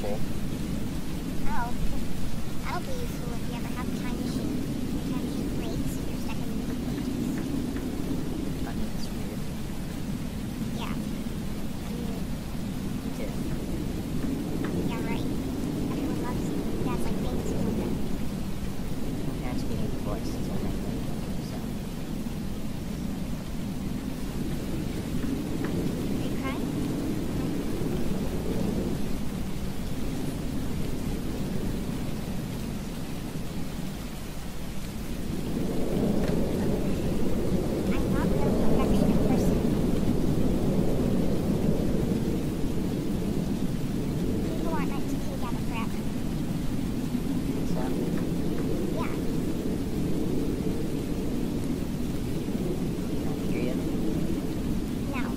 useful. Oh, that'll be useful if you ever have a time machine. Your time machine breaks and you're stuck in the Middle Ages. I think it's weird. Yeah. I mean, You did. yeah, right. Everyone loves dads like things to them. My parents being divorced is what I think. So, Are you crying? I'm not the perfectionist person. People aren't meant to be together forever. so Yeah. I hear you. No.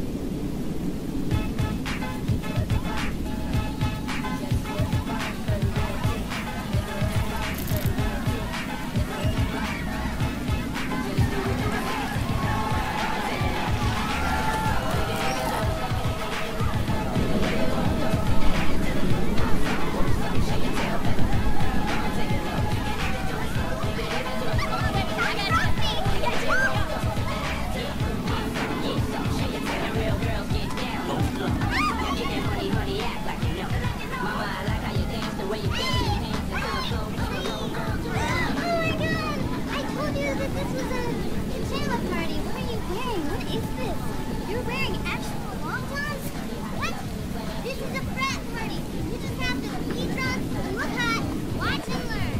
Oh my god! I told you that this was a pajama party. What are you wearing? What is this? You're wearing actual long johns? What? This is a frat party. You just have to be drunk, look hot, watch and learn.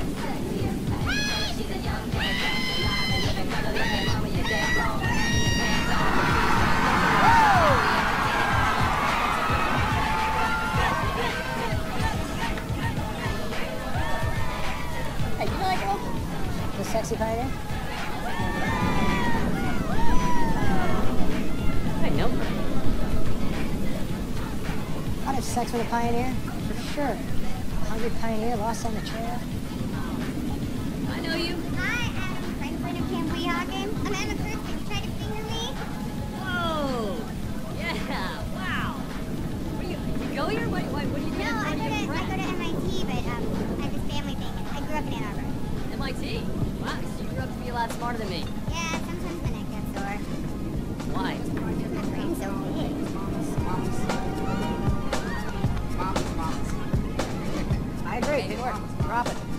Hey, you know that girl? The sexy pioneer? I know her. How did sex with a pioneer? For sure. A hungry pioneer lost on the trail. I know you. Hi, I'm Franklin of Camp Weehawken. I'm Emma Kirsten. You tried to finger me? Whoa. Yeah. Wow. What do you go here? What do you do? No, I go to MIT, but I have this family thing. I grew up in Ann Arbor. MIT. Wow. So you grew up to be a lot smarter than me. Yeah, sometimes my neck gets sore. Why? Because my brain's so big. I agree. Good work. Drop it.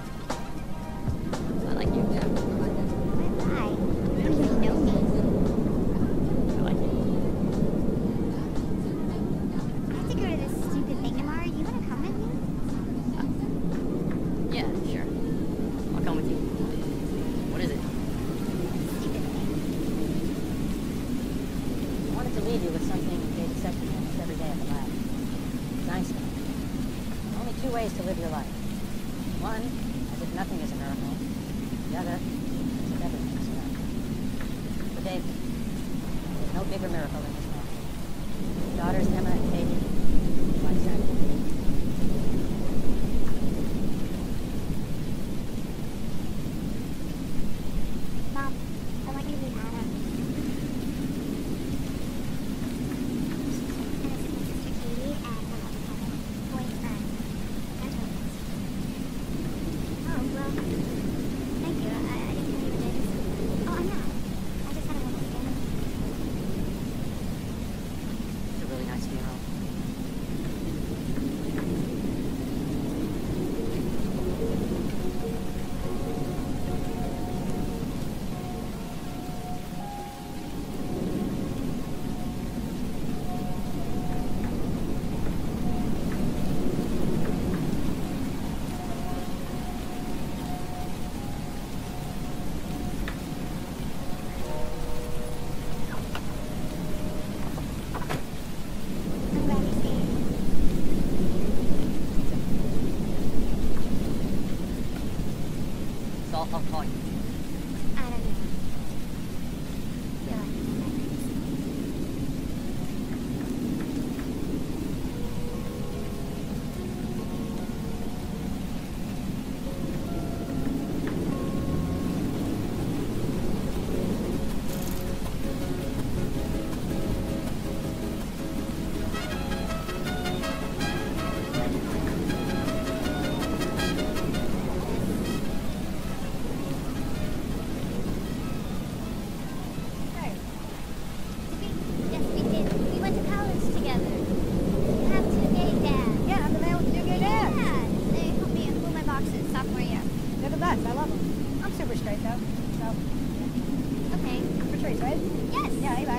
I like you. Yeah. Why? You don't even know me. I like you. I have to go to this stupid thing tomorrow. Do you want to come with me? Yeah. Sure. I'll come with you. What is it? Stupid thing. I wanted to leave you with something David said to me almost every day at the lab. It's Einstein. Only two ways to live your life. One, as if nothing is a miracle. The other, as if everything is a miracle. For Dave, there's no bigger miracle than his family. His daughters, Emma and Katie, my son. Mom, I want you to meet Anna. And it's my sister Katie and my mother Heather. Boyfriend. And twins. Oh, well, thank you. I didn't know you were dating someone. Oh, I'm not. I just had a little scare. It's a really nice funeral.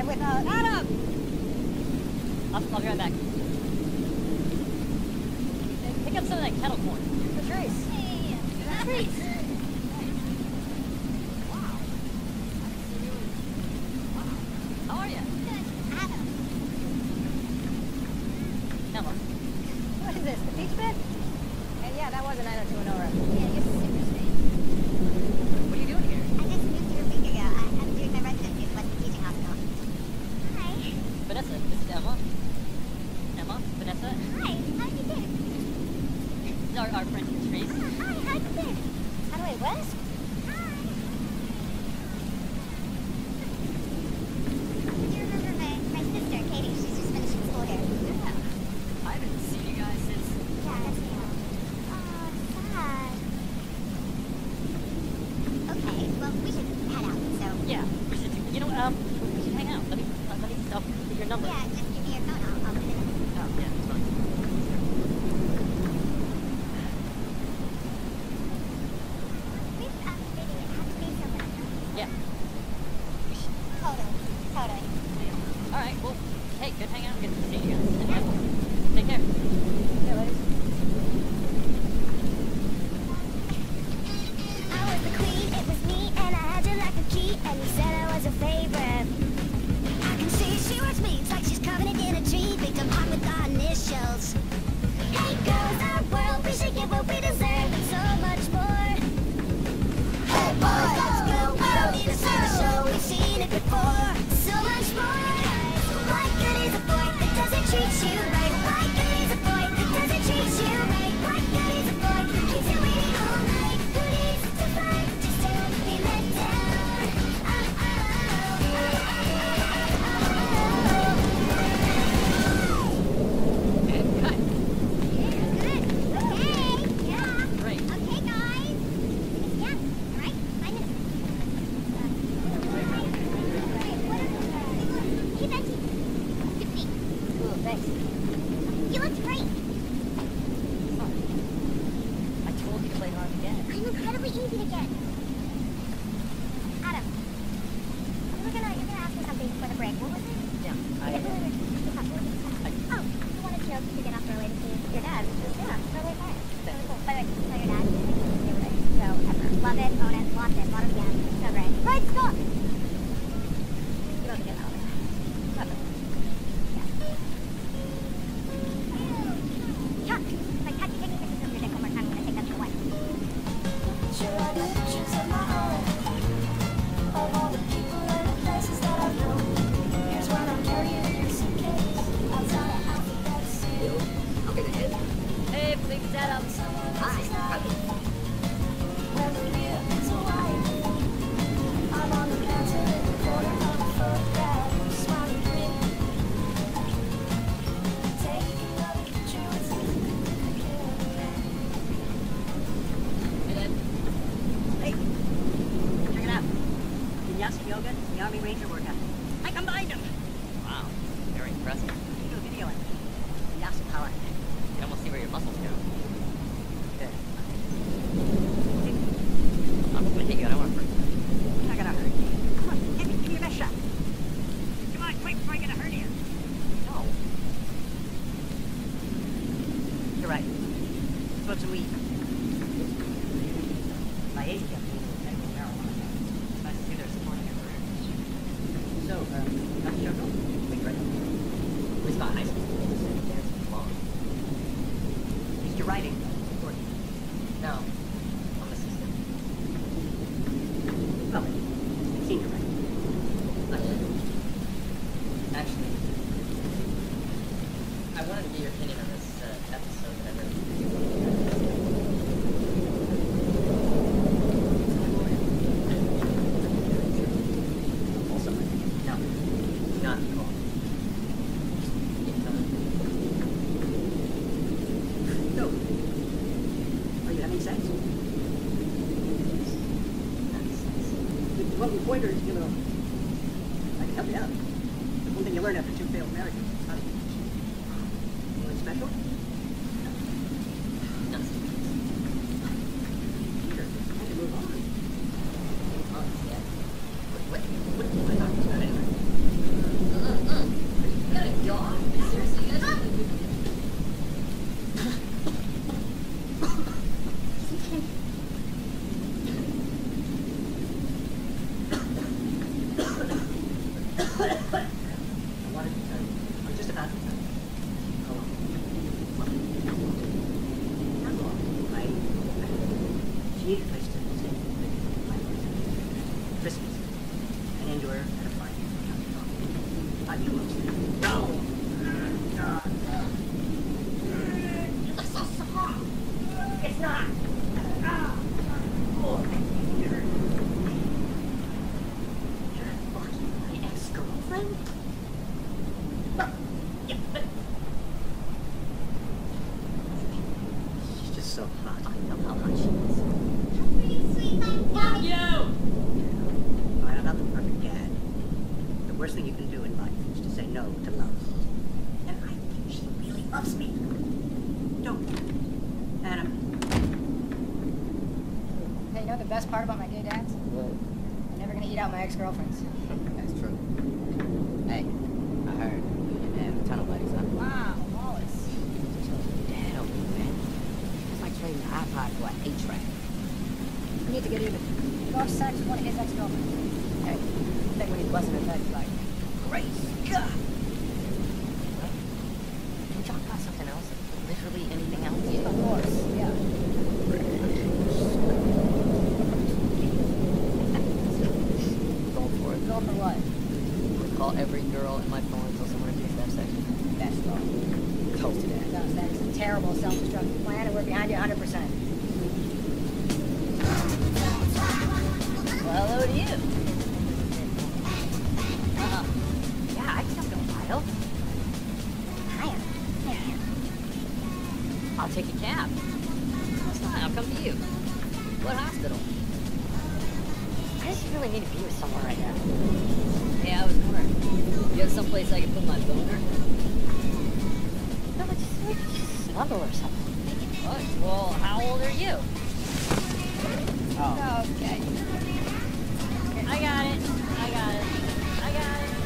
without... Adam! I'll be right back. Pick up some of that kettle corn. Patrice. Hey, Patrice. How are you? Good. Adam. Emma. What is this, the peach pit? Yeah, that was a 90210. Yeah, you're super strange. What are you doing here? I just moved here a week ago. I'm doing my residency at Western Teaching Hospital. Hi. Vanessa, this is Emma. Emma, Vanessa. Hi. How'd you do? This is our friend Patrice. Hi. How'd you do? How do I, West? Hi. Do you remember my sister, Katie? She's just finishing school here. Yeah. I haven't seen you guys since... Yeah, that's me. Oh, sad. Okay, well, we should head out, so... Yeah, we should do... You know, we should hang out. Let me get your number. Yeah, just give me your phone. I'll put it in. Oh, yeah, it's fine. We've, maybe have to be somewhere. Yeah. We should... Totally. All right, well, hey, good hang out. Good to see you guys. And yeah, take care. Yeah, ladies. I was the queen, it was me, and I had you like a key, and you said I was a favorite. I can see she wants me, it's like she's covered in a tree, victim hot with our initials. Hey girls, our world, we should get what we deserve, and so much more. Hey boys, let's go, we don't need a summer show, we've seen it before. So much more. What good is a boy that doesn't treat you right? What good is a boy that doesn't treat you right? What good is a boy who keeps you waiting all night? Who needs to fight just to be let down? And cut. Yeah, good. Okay. Yeah. Great. Okay, guys. Yeah. All right. 5 minutes. Hey, Becky. Good to meet you. Ooh, thanks. You looked great. I told you to play hard again. I'm incredibly easy to get. Adam, you're gonna ask me something before the break. What was it? Yeah, Oh, you wanted to know if you could get off early to see your dad. Yeah, totally fine. Really cool. By the way, can you tell your dad? So, ever. Love it, own it, lost it, bought it again. So great. Right, stop! You don't have to get out of there. Nothing. Chuck, like, how'd you take me pictures of your dick one more time? I'm gonna take that to the wife. Sure, I got pictures of my own, of all the people and the places that I've known. Here's what I'm carrying in your suitcase, outside of Alphabet City. Hey, please, Adam. Where the beer is Hawaii. I'm on the counter in the corner of a photograph, smiling green. Taking another picture with you. Hey, Dad. Hey, check it out. Vinyasa yoga, the Army Ranger workout. I combined them. Wow, very impressive. You do a video on it. Vinyasa power. You can almost see where your muscles go. Good. I'm gonna hit you. I don't want to hurt you. I'm not gonna hurt you. Come on, give me your best shot. Come on, quick before I get a hernia. No. You're right. Smoke some weed. My age kept me medical marijuana. It's nice to see they're supporting your career. So, how's the show going? Wait, right. At least not high school. It's long. At least you're writing. Important. No. I'm an assistant. Well, senior writing. Not yet. Actually, I wanted to get your opinion on this episode that I read. Also, no. Not cool. No. Are you having sex? Well, the pointer is, I can help you out. The one thing you learn after 2 failed marriages is how to anything special? Peter, I can move on. What am I talking about anyway? Just about. Oh, well, not long. She needed a place to stay. Christmas. And Andor had a party. You will stay. No! You look so soft. It's not. Oh, you're fucking my ex-girlfriend? Well, yeah, but she's just so hot. I know how hot she is. Pretty sweet, my guy. You! I'm not the perfect dad. The worst thing you can do in life is to say no to love. And I think she really loves me. Don't. Adam. Hey, you know the best part about my gay dads? What? They're never gonna eat out my ex-girlfriends. That's true. Hey, I heard you and your dad are tunnel buddies, huh? Wow, Wallace. Dad over you, man. It's like trading an iPod for an 8-track. We need to get even. Gosh, sex with one of his ex-girlfriends. Hey, I think when he's busting his head, he's like, great God! What? Can we talk about something else? Literally anything else? Of course, yeah. Going for it. Go for what? Call every girl in my phone until someone agrees to have sex with me. That's wrong. Toast to that. That is a terrible self-destructive plan, and we're behind you 100%. Well, hello to you. Yeah, I can jump in a pile. Higher. I'll take a cab. That's fine, I'll come to you. What hospital? I just really need to be with someone right now. Yeah, I was wondering. You have someplace I can put my boner? No, but just snuggle or something. What? Well, how old are you? Oh. Okay. I got it. I got it. I got it.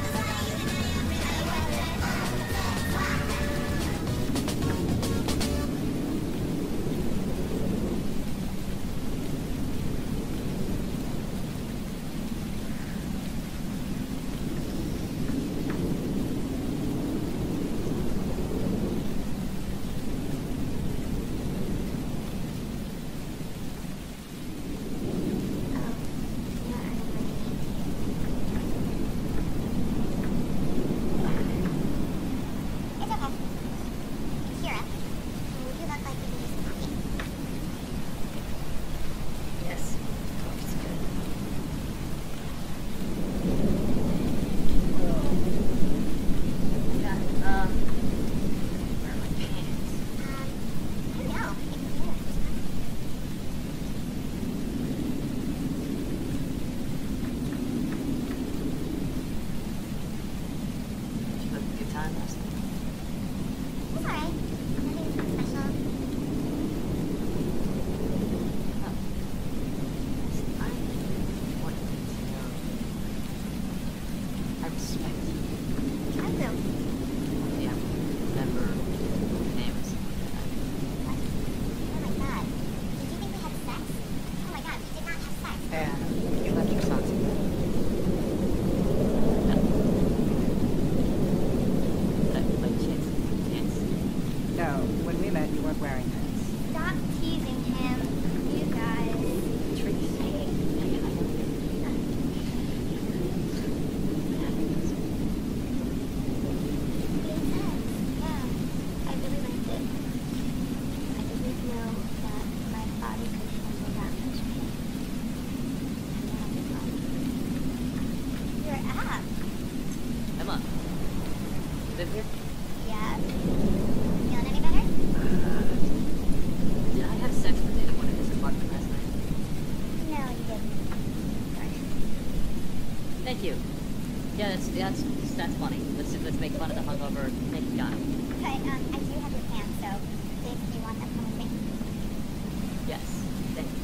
It's okay. Kira, would you look like you need some coffee? Yes. Coffee's good. Yeah, where are my pants? I don't know. It's here. Did you have a good time last night? It's alright. Nothing special. Oh. I wanted to know. I respect you. I will. Yeah. Remember names. Oh my god. Did you think we had sex? Oh my god, we did not have sex. And you left your socks in there. By chance, pants? No, when we met, you weren't wearing pants. Stop teasing him. You guys. Tracy. Yeah, I really liked it. I didn't know that my body could handle that much pain. Your app. Emma. Live here? Yeah. Feeling any better? Did I have sex with anyone in this apartment last night? No, you didn't. Sorry. Thank you. Yeah, that's funny. Let's make fun of the hungover naked guy. But, I do have your pants, so if you want them, come with me. Yes. Thank you.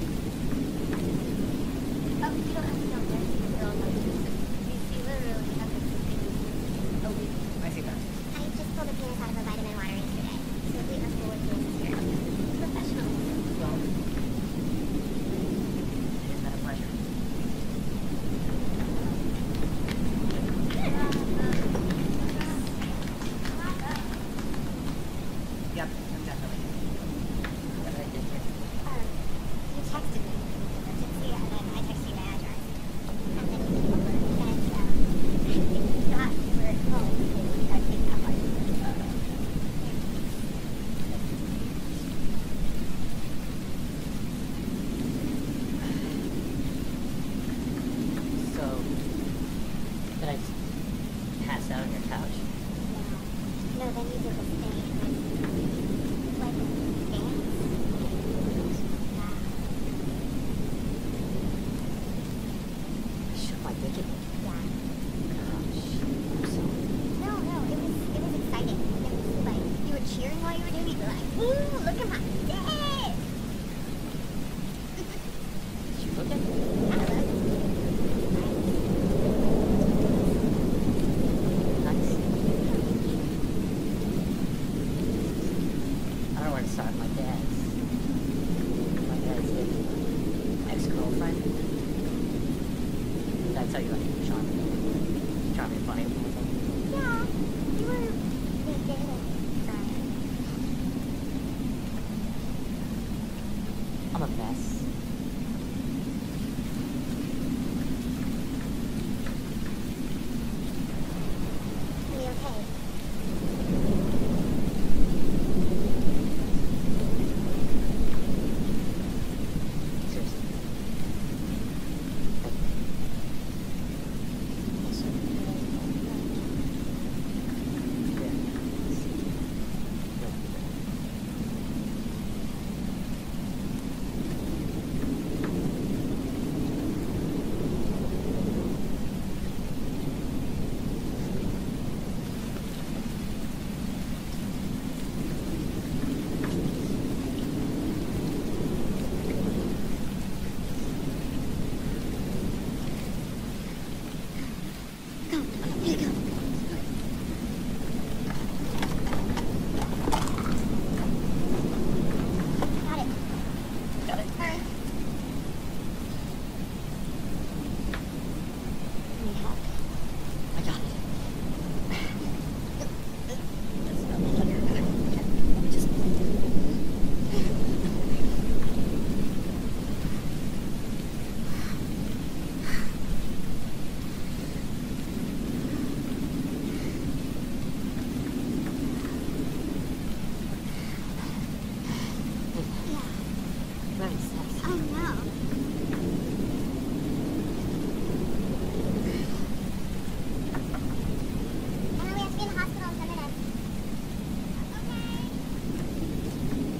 Oh, you don't have to go there. You see, literally nothing. Oh, I see that. I just pulled a penis out of a vitamin water yesterday. So we must go with this here. Professional. Well, it has been a pleasure. out on your couch. No, then you did the thing. Like, dance. Yeah. I shook my dick at you. Yeah. Gosh, I'm sorry. No, it was exciting. It was like, you were cheering while you were doing it. You're like, ooh, look at my dick! Did you look at me? I love it. Nice. I don't know where to start. My dad's ex-girlfriend. Did I tell you like charming, funny? Yeah, you were dating Brian. I'm a mess. Are you okay? Seriously. Here you go. Got it. Got it? Hurry. Need help. I got it. That's not much under. Just. Yeah. Very sexy. Oh no. Emily has to be in the hospital in 10 minutes. Okay.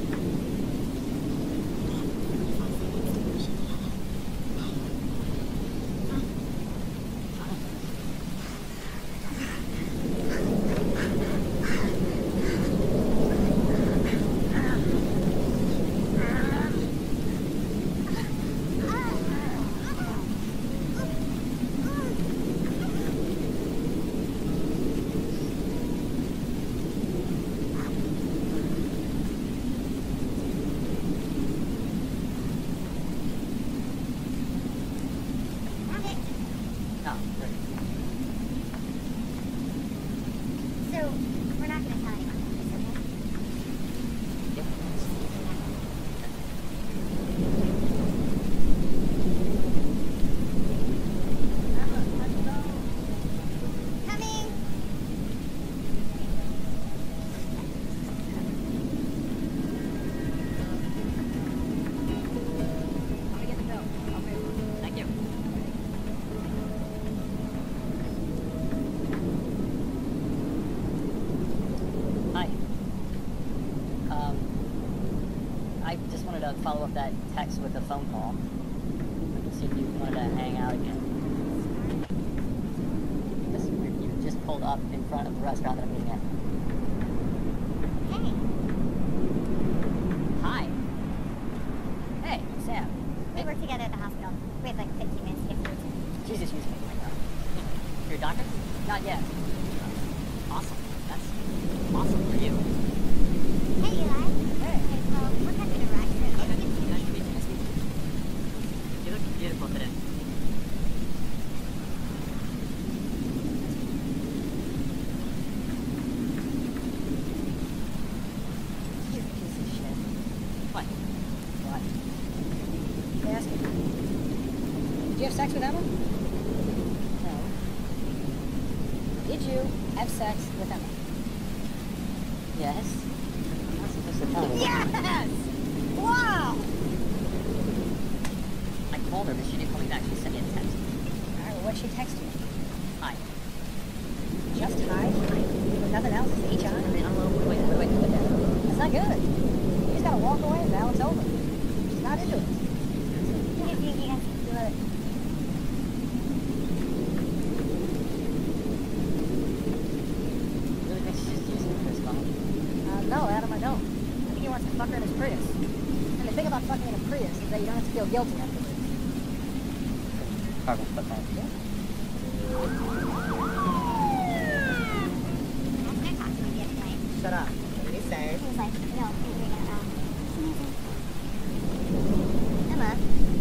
Oh, great. So, we're not going to tell anyone about this, okay? Coming! I get to go. Okay. Thank you. Hi. I just wanted to follow up that text with a phone call. See if you wanted to hang out again. Just, you just pulled up in front of the restaurant that I'm eating at. Hey. Hi. Hey, Sam. We work together at the hospital. We have like 15 minutes to get food. Jesus, you speak my God. You're a doctor? Not yet. Awesome. That's awesome for you. Hey, Eli. Hey. Okay, well, we're kind of in a rush. So Okay. let's get food. Nice to meet you. Nice to meet you. You look beautiful today. You piece of shit. What? What? They ask you. Did you have sex with Emma? No. Did you have sex with Emma? Yes? I'm not supposed to tell you. Yes! Wow! I called her, but she didn't call me back. She sent me a text. Alright, well, what'd she text you? Hi. Just nothing else. It's HI. I mean, I don't know. Wait. That's not good. You just gotta walk away, Val. It's over. She's not into it. Really thinks she's just using it for his fun. No, Adam, I don't. I think he wants to fuck her in his Prius. And the thing about fucking in a Prius is that you don't have to feel guilty afterwards. Cargo foot back. Yeah. Shut up. What did he say? He was like, no, you're doing it wrong. It's amazing. Emma.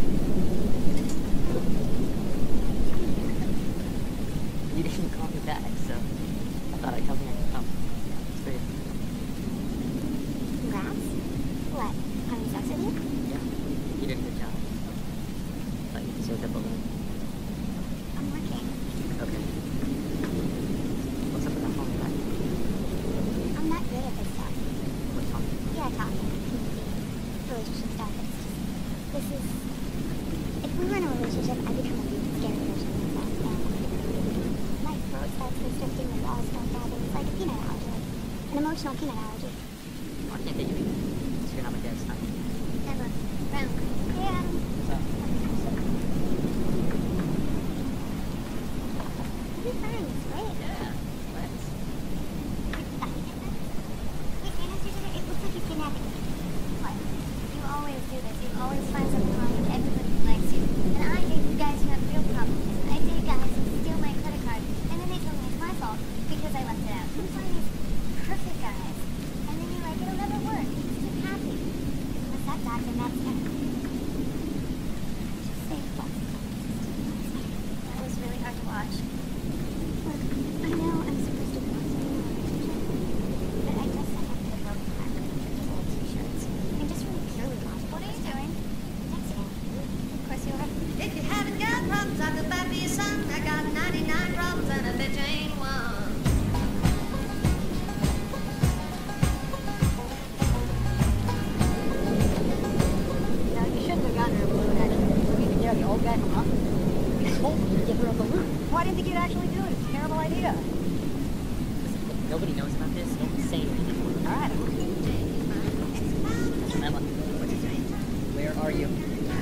You didn't call me back, so I thought I'd come here. Oh, it's weird. Congrats. What? Having sex with you? Yeah, you did a good job. Thought you deserved a balloon. I'm working. Okay. What's up with that phone back? I'm not good at this stuff. What's wrong? Yeah, talking. Relationship stuff. It's just, this is, if we were in a relationship, I'd become a really scary version of myself. And my throat starts restricting, the walls start grabbing. It's like a peanut allergy. An emotional peanut allergy. Why can't they do it? So you're not my dad's son. Emma. Brown. Yeah. You're fine. It's great. Yeah, let's. Wait, can I ask you something? It looks like you're kidnapping me. What? You always do this. You always find something wrong with everybody who likes you. And I date guys who have real problems. I date guys who steal my credit card. And then they tell me it's my fault because I left it out. You find these perfect guys. And then you're like, it'll never work. It's too happy. What's that, Doc? And that's it. Just say fuck. That was really hard to watch. Look, I know I'm supposed to be on some relationship, but I just have to broken back with George's old t-shirts. I'm just really purely lost. What are you doing? Texting. Of course you are. If you haven't got problems, I feel bad for your son. I got 99 problems and a bitch ain't one. No, you shouldn't have gotten her a balloon, actually. You need to get the old guy from Huffman. You told me to give her a balloon. Why didn't you think you'd actually do it? It's a terrible idea. Listen, nobody knows about this. Don't say anything. All right. Emma, what's his name? Where are you?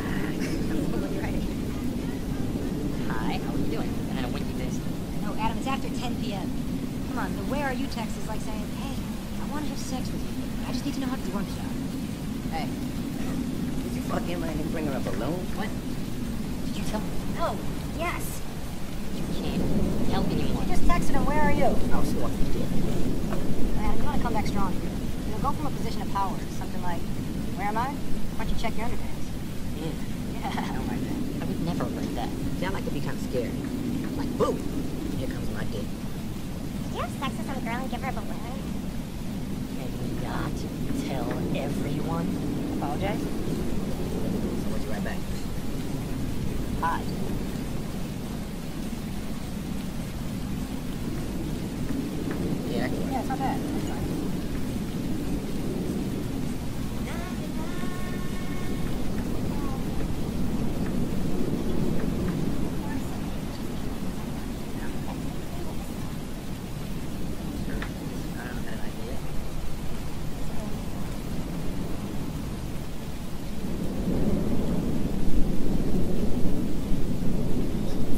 Hi, how are you doing? I had a winky face. No, Adam, it's after 10 p.m. Come on, the where are you text is like saying, hey, I want to have sex with you. I just need to know how to do one job. Hey, did you fuck him and I didn't bring her a balloon? What? Did you tell me? No. Yes. You can't tell anyone. You just texted him, where are you? Oh, so what you did? Man, you want to come back strong. You know, go from a position of power. Something like, where am I? Why don't you check your underpants? Yeah. Yeah. I don't like that. I would never like that. See, I like to be kind of scared. Like, boom! Here comes my dick. Did you have sex with some girl and give her a balloon? Can we not tell everyone? Apologize? So what'd you write back? Hi. Yeah, I can Yeah, it's not bad. That's fine. I don't have an idea.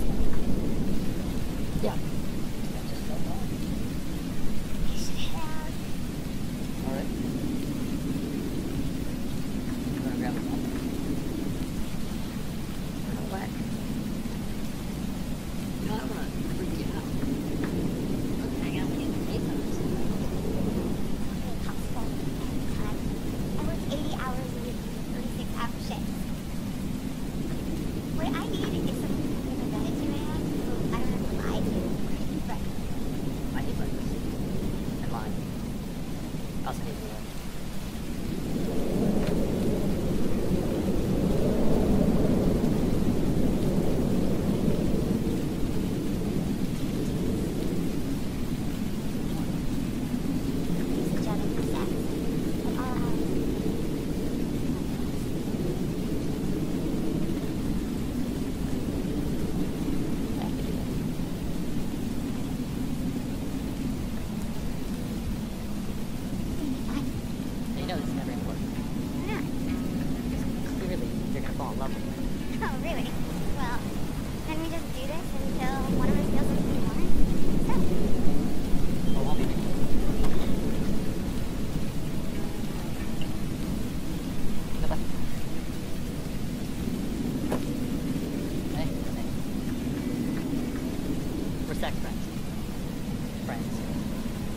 Yeah. That just felt wrong. You should hit out.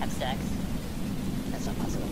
have sex. That's not possible.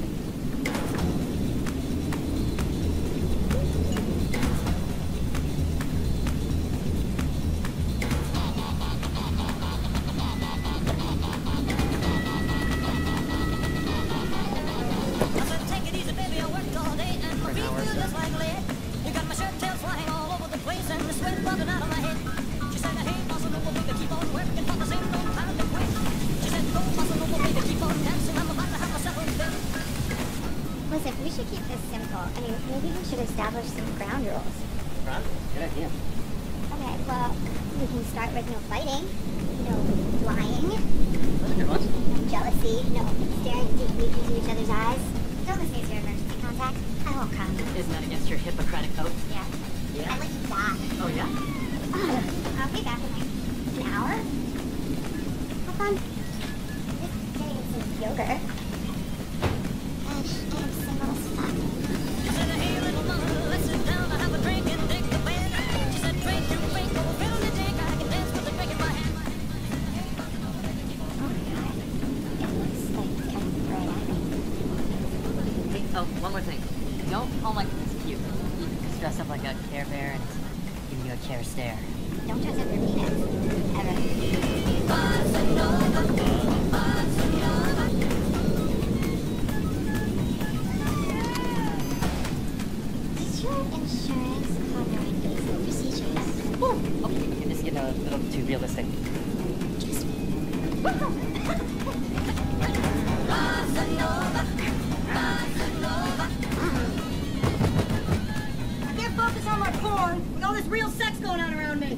I said, take it easy, baby, I worked all day and my feet feel just like lead. You got my shirt tails flying all over the place and the sweat bubbling out of my head. She said, hey, bossa nova, baby, keep on working, for there's ain't no time to quit. She said, go, bossa nova, baby, keep on dancing, I'm about to have myself a fit. Listen, we should keep this simple. I mean, maybe we should establish some ground rules. Ron? Good idea. Okay, well, we can start with no fighting, no lying, Those are good ones. no jealousy, no staring deeply into each other's eyes. Don't listen to your emergency contact. I won't come. Isn't that against your Hippocratic oath? Yeah. Yeah. I'd like to die. Oh, yeah? I'll be back in like an hour. Have fun. Just getting some yogurt. Gosh, I am single as fuck. She said, hey, little mama, let's sit down and have a drink and dig the band. She said, drink, you drink, go fill the tank, I can dance with a drink in my hand. Oh my god. It looks like I'm right at me. Hey, oh, one more thing. Don't call my kids cute. He's dressed up like a Care Bear and he's giving you a care stare. Don't dress up your penis. Ever. Does your insurance cover invasive procedures? Okay, you're just getting a little too realistic. Just I can't focus on my porn with all this real sex going on around me.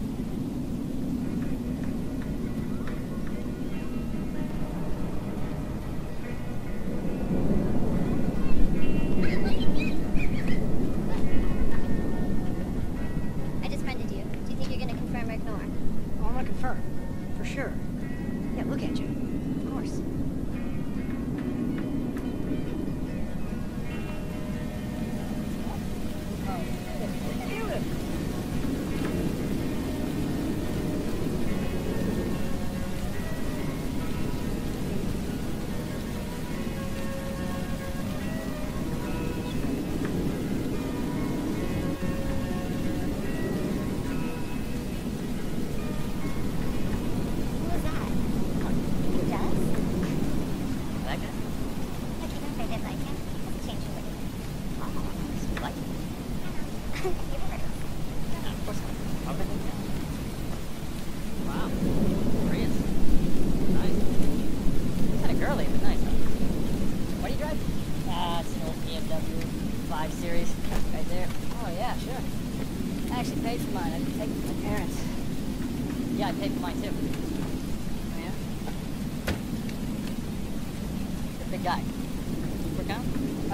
I just friended you. Do you think you're gonna confirm or ignore? Oh, I'm gonna confirm. For sure. Yeah, look at you. Of course. Who was that? Who does? That guy? Like, even if I did like him, he doesn't change who he is. Like, You never know. yeah, of course not. Okay. Wow. Prius. Nice. Kind of girly, but nice. What do you drive? It's an old BMW 5 Series. Right there. Oh, yeah, sure. I actually paid for mine. I didn't take it from my parents. Yeah, I paid for mine too. Oh, yeah? The big guy. Work out?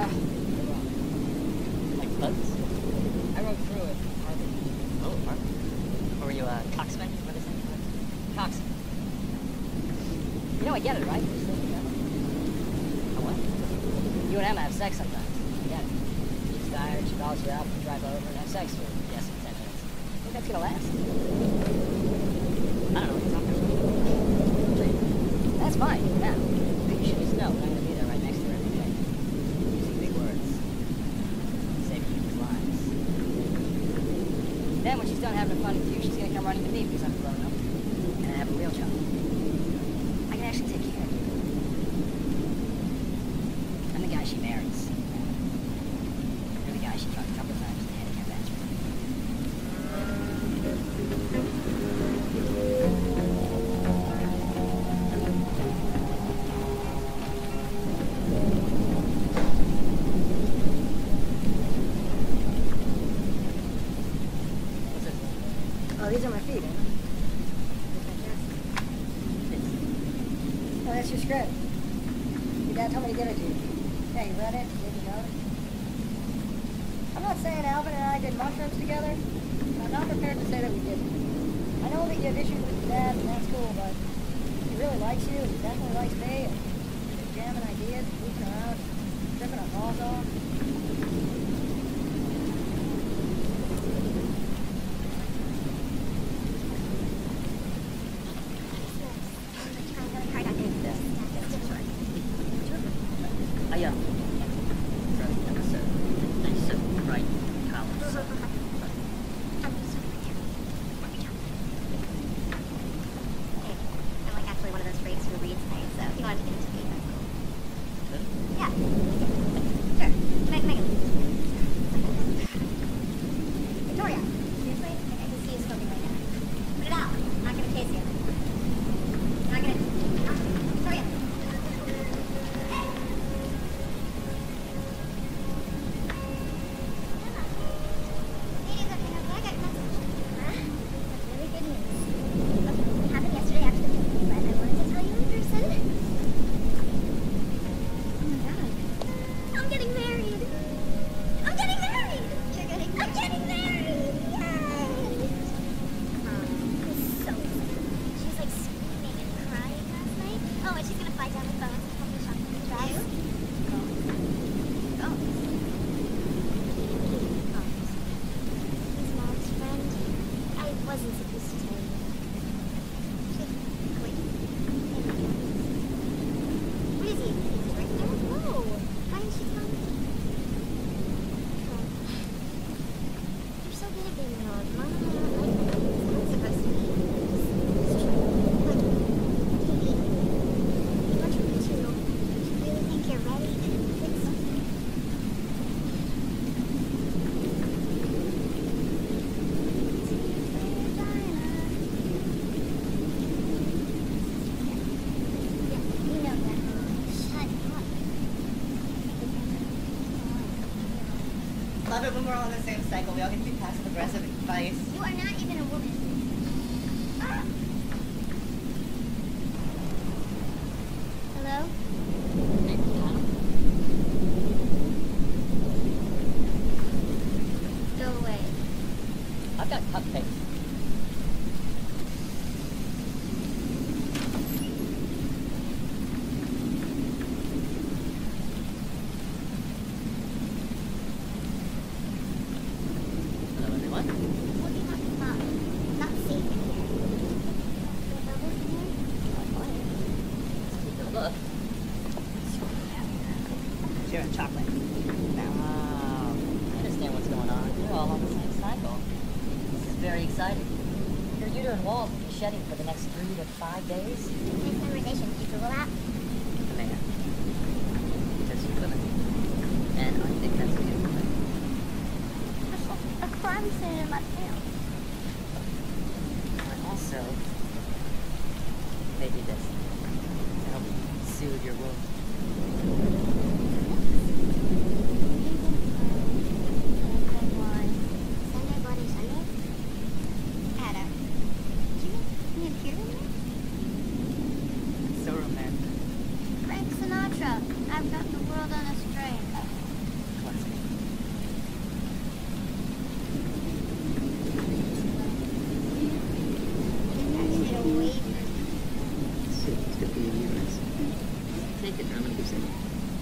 Like bugs? I rode through it. Harvard. Oh, Harvard. Or were you a coxswain? What is it? Coxswain. You know I get it, right? You're still together. Oh, what? You and Emma have sex sometimes. I get it. She's tired, she calls you up, you drive over and have sex for, yes, 10 minutes. Think that's gonna last? I don't know what you're talking about. That's fine, now. But you should just know that I'm gonna be there right next to her every day. Using big words. Saving people's lives. Then when she's done having fun with you, she's gonna come running to me because I'm grown up. And I have a real job. I can actually take care of you. I'm the guy she marries. You're the guy she fucked a couple times in the handicap bathroom. What's this? Oh, these are my feet, huh? Oh, that's your script. Your dad told me to give it to you. Yeah, you read it? Did you know it? I'm not saying Alvin and I did mushrooms together. I'm not prepared to say that we didn't. I know that you have issues with your dad, and that's cool, but he really likes you, and he definitely likes me, and we're jamming ideas, and goofing around, and tripping our balls off. I'm trying really hard on this. This didn't work. yeah. That was so bright colors. Hey, I'm like actually one of those freaks who reads things, so if you wanted to get into me, that's cool. Yeah. Sure. Megan. Victoria. Seriously? I can see you smoking right now. Put it out. I'm not gonna chase you. I'm not gonna... Victoria. Hey! Hey, look, I got your message. Huh? That's really good news. Look, it happened yesterday after the meeting, but I wanted to tell you in person. Oh my god. I'm getting married! I'm getting married! You're getting married? I'm getting married! Yay! I'm so excited. She was like screaming and crying last night. Oh, and she's gonna fly down with Bones and help me shop for the dress. Bones? His mom's friend. I wasn't supposed to tell you. Wait. What is he? Is he right there? No. Why didn't she tell me? Oh. You're so good at being alone. Mom, it's not supposed to be. It's true. Like, Katie, you want me to really think you're ready to fix something? Love it when we're all in the same cycle. We all get to be passive aggressive advice. You are not even a woman. Ah. Hello? Go away. I've got cupcakes. Hello, everyone. What are you talking about? Not safe in here. The bubbles in here? Take a look. Sugar and chocolate. Wow. I understand what's going on. You're all on the same cycle. This is very exciting. Your uterine walls will be shedding for the next 3 to 5 days. Nice memorization. Did you Google that? Man. Because you're women. And I think that's a beautiful thing. A crime scene in my pants. And also, maybe this to help soothe your wound. Sunday, Bloody Sunday? Ada, did you make me appear in there? It's so romantic. Frank Sinatra. I've got the world on a string. Classic. That's it away from me. It's good for your uterus. Take it, I'm gonna keep saying it.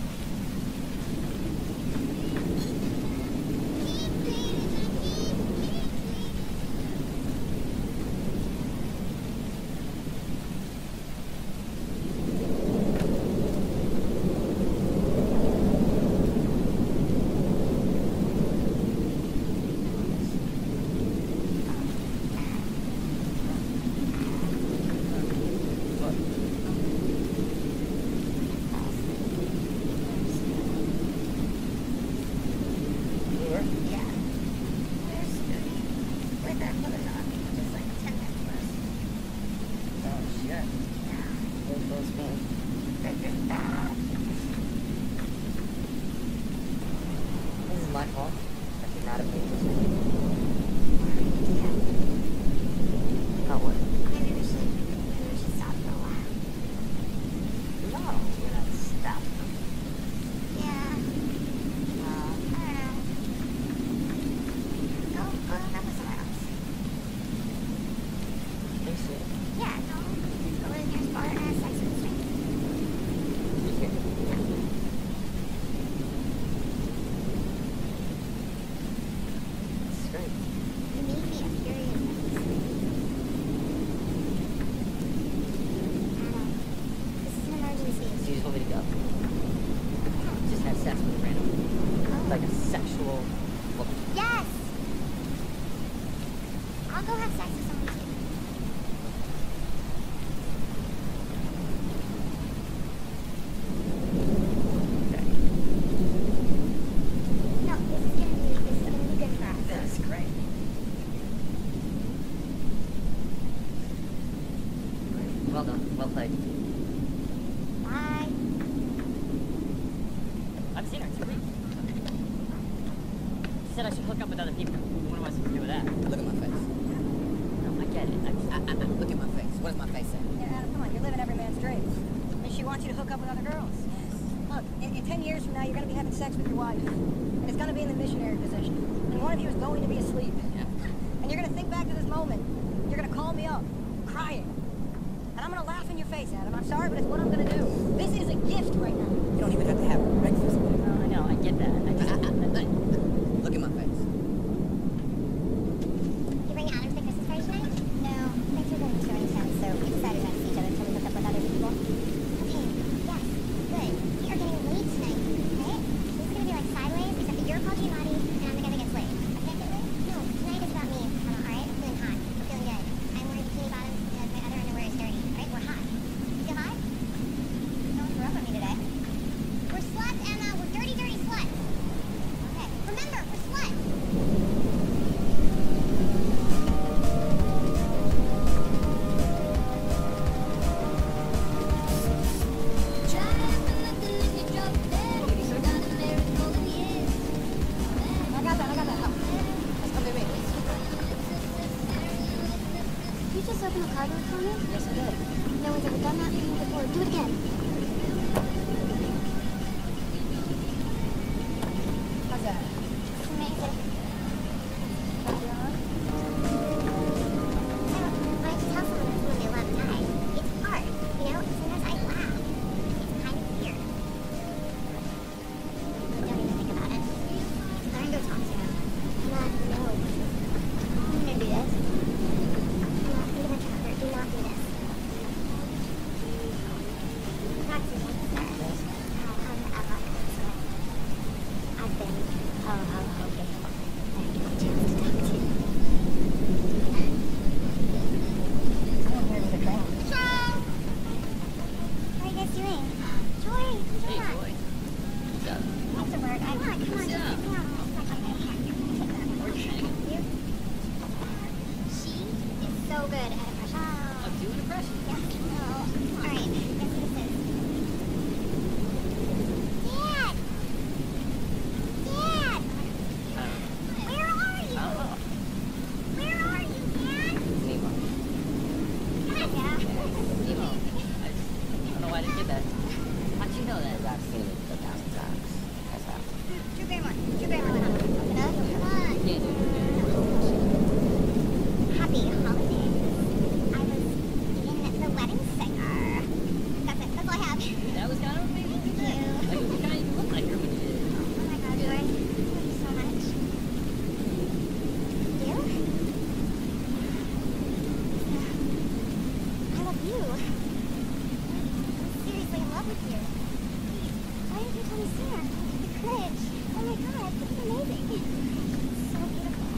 Sure. Yeah. They're scooting with their clothes on, just like 10 minutes less. Oh, shit. Those close me. They're just bad. This is my fault. I should not have made this. Yeah. Oh, what? Maybe we should stop for a while. No, we're not stopping. Yeah. I don't know. Go live somewhere else. Think so. Yeah, go live near a bar and have sex with strangers. It's great. You made me a furious episode. Anna, this is an emergency. So you just want me to go? Yeah, sex with a random, like a sexual woman. Yes! I'll go have sex with someone too. Okay. No, this is gonna be good for us. That's great. Well done. Well played. Bye. I've seen her in 2 weeks. She said I should hook up with other people. What am I supposed to do with that? Look at my face. No, I get it. Look at my face. What does my face say? Yeah, Adam, come on, you're living every man's dreams. I mean, she wants you to hook up with other girls. Yes. Look, in 10 years from now, you're going to be having sex with your wife. And it's going to be in the missionary position. And one of you is going to be asleep. Yeah. And you're going to think back to this moment. You're going to call me up, crying. And I'm going to laugh in your face, Adam. I'm sorry, but it's what I'm going to do. This is a gift right now. You don't even have to have breakfast. No, I know. I get that. I just... Look at my face. You bring Adam to the Christmas party tonight? No, thanks for going to showing town, so we decided not to see each other until we hook up with other people. Okay, yes, good. We are getting laid tonight, right? This is gonna be like Sideways, except that you're Paul Giamatti and I'm the guy that gets laid. Okay? No, tonight is about me, Emma, alright? I'm feeling hot. I'm feeling good. I'm wearing bikini bottoms because my other underwear is dirty, right? We're hot. You feel hot? No one's rough on me today. We're sluts, Emma. We're dirty, dirty sluts. Okay, remember, we're sluts. I got that. Oh, let's come to me. You just opened a car door for me? Yes, I did. No one's ever done that for me before. Do it again. How's that? It's amazing. When I tell someone who they love die, it's hard, you know? Sometimes I laugh. It's kind of weird. Don't even think about it. Learn to talk to him. No. I'm gonna do this. I'm gonna try her. Do not do this. Talk to me, sir. I'm Emma. I've been hoping I get a chance to talk to you. I'm here with a crowd. Joy! What are you guys doing? Joy, Hey, come on. boy. What's up? What's the word? Come on, just sit down. Where's your hanging? You? She is so good at impressions. I'm doing impressions. Yeah, no. Alright, guess who this is? Dad! Dad! Where are you? I don't know. Where are you, Dad? Nemo. Come on, Dad. Nemo. I don't know why I didn't get that. How'd you know that? I've seen it 1,000 times. That's how. Two grandma. Come on. Can't do it. Happy holidays. I was in the wedding singer. That's it. That's all I have. That was kind of amazing. Thank you. Like, you kind of even look like her when you did it. Oh my God, Joy. Thank you so much. You? I love you. I'm seriously in love with you. Please, why didn't you tell me sooner? The courage. Oh my God, this is amazing. So beautiful.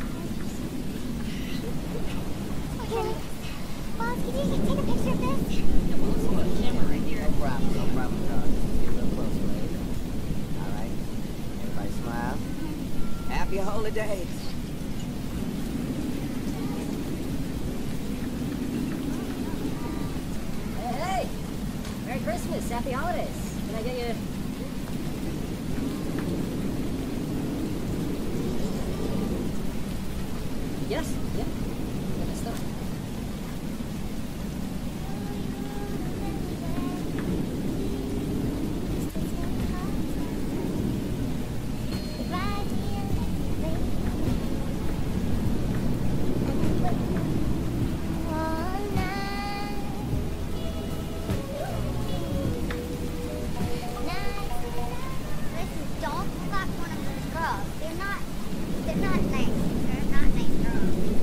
Okay. Boss, can you take a picture of this? Yeah, well, let's put a camera right here. No problem, dog. Just get a little closer, baby. All right. Everybody smile. Happy holidays. Hey! Merry Christmas! Happy holidays! Can I get you... Yes? Yeah? Yeah, let's start. Goodbye, dear lady. One night. Listen, don't fuck one of those girls. They're not nice. They're not nice girls.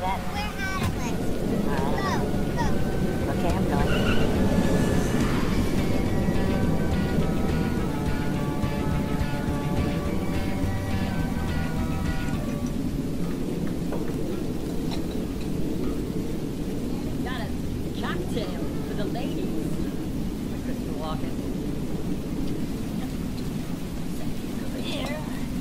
that? We're out of it. Alright. Go. Okay, I'm going. Got a cocktail for the ladies. With Christopher Walken. Over here.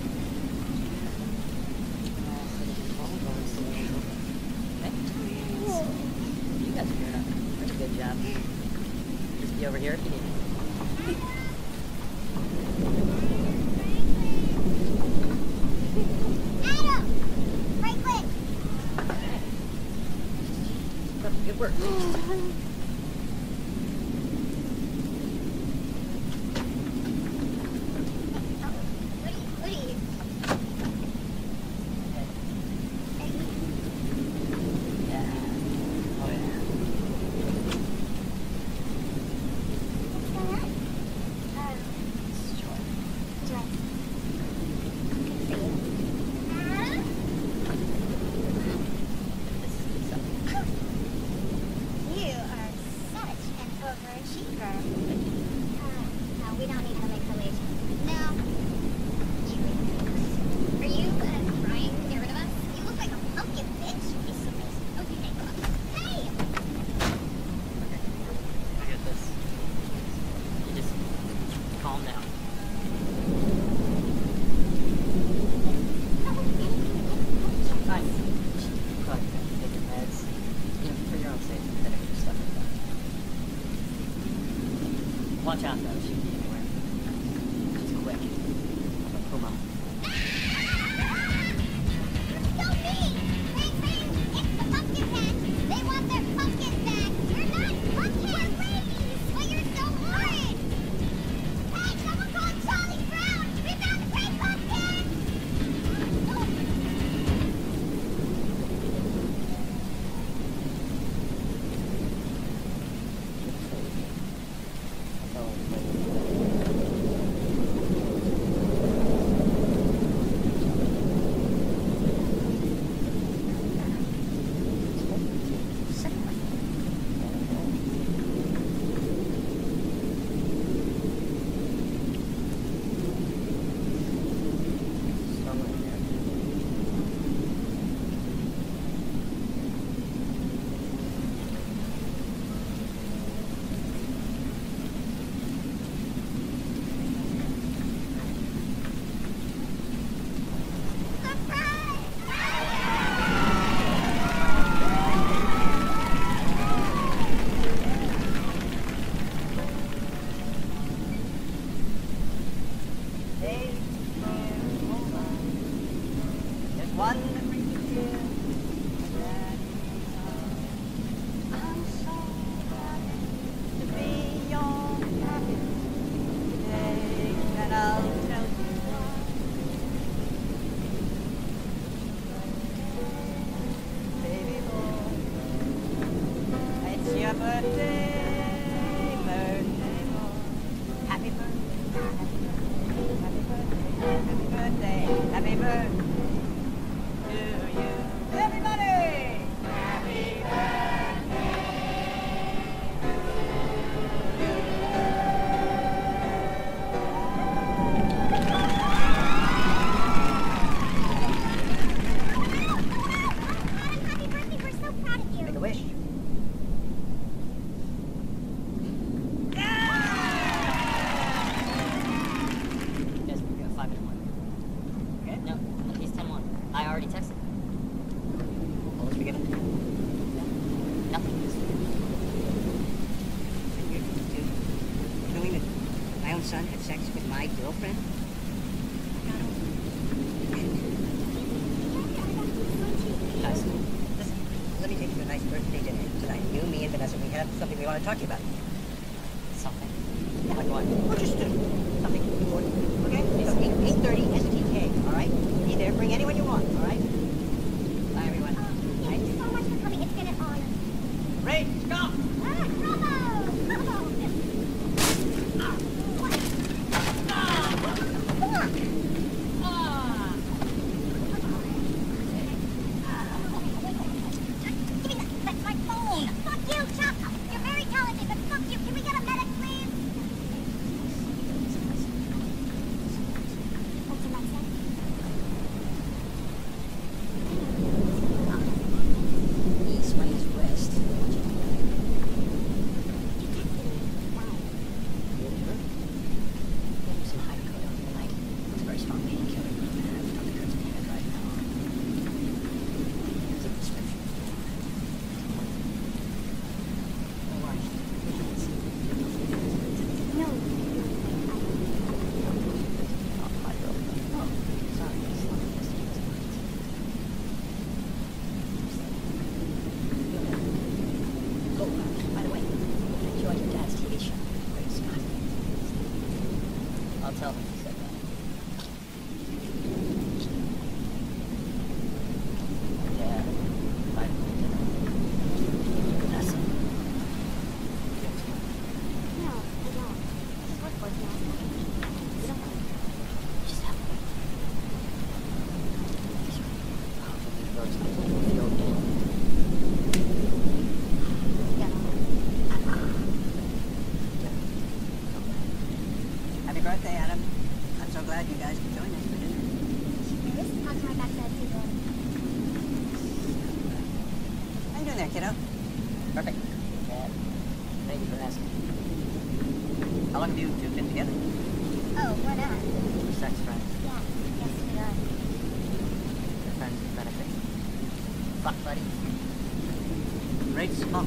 Okay. You guys are doing a pretty good job. Just be over here if you need me. Adam! Franklin! Good work. What are you? Yeah. Oh yeah. What's going on? Sure. Joy. Good to see you. Adam? This is something. You are such an overachiever. No, we don't need to make relations. No. Are you trying to get rid of us? You look like a pumpkin, bitch. Okay, come on. Hey! I get this. You just calm down. Fine. Probably take your meds. You know, for your own safety, better get your stuff like that. Watch out though, she can be anywhere. She's quick. Like a puma. Don't be! Ring, ring! It's the pumpkin patch! They want their pumpkins back! You're not pumpkin ladies! But you're so horrid! Hey, someone call Charlie Brown! We found the great pumpkin! There's one that brings me here. I'm so happy to be your happy today, and I'll tell you why. Baby boy, it's your birthday, birthday boy. Happy birthday, happy birthday, happy birthday, happy birthday to you. Everybody! Happy Happy birthday, we're so proud of you. Make a wish. Yes, we got 5 minute one. Okay? No, he's 10-1. I already texted. What was beginning? Nothing. Knowing that my own son had sex with my girlfriend? Guys, listen, let me take you to a nice birthday dinner tonight. You, me, and Vanessa, we have something we want to talk to you about. Something. Yeah. Like what? Well, just something important, okay? So 8:30 STK, all right? Be there, bring anyone you want, all right? Bye, everyone. Thank you so much for coming. It's been an honor. Ray, stop! Bravo! Bravo! Come on! folks can feel good. Happy birthday, Adam. I'm so glad you guys could join us for dinner. This is talking my backside too good. How you doing there, kiddo? Perfect. Dad, thank you for asking. How long have you two been together? Oh, we're not. Sex friends. Yeah, yes we are. Your friends with benefits. Fuck buddy. Great Scott.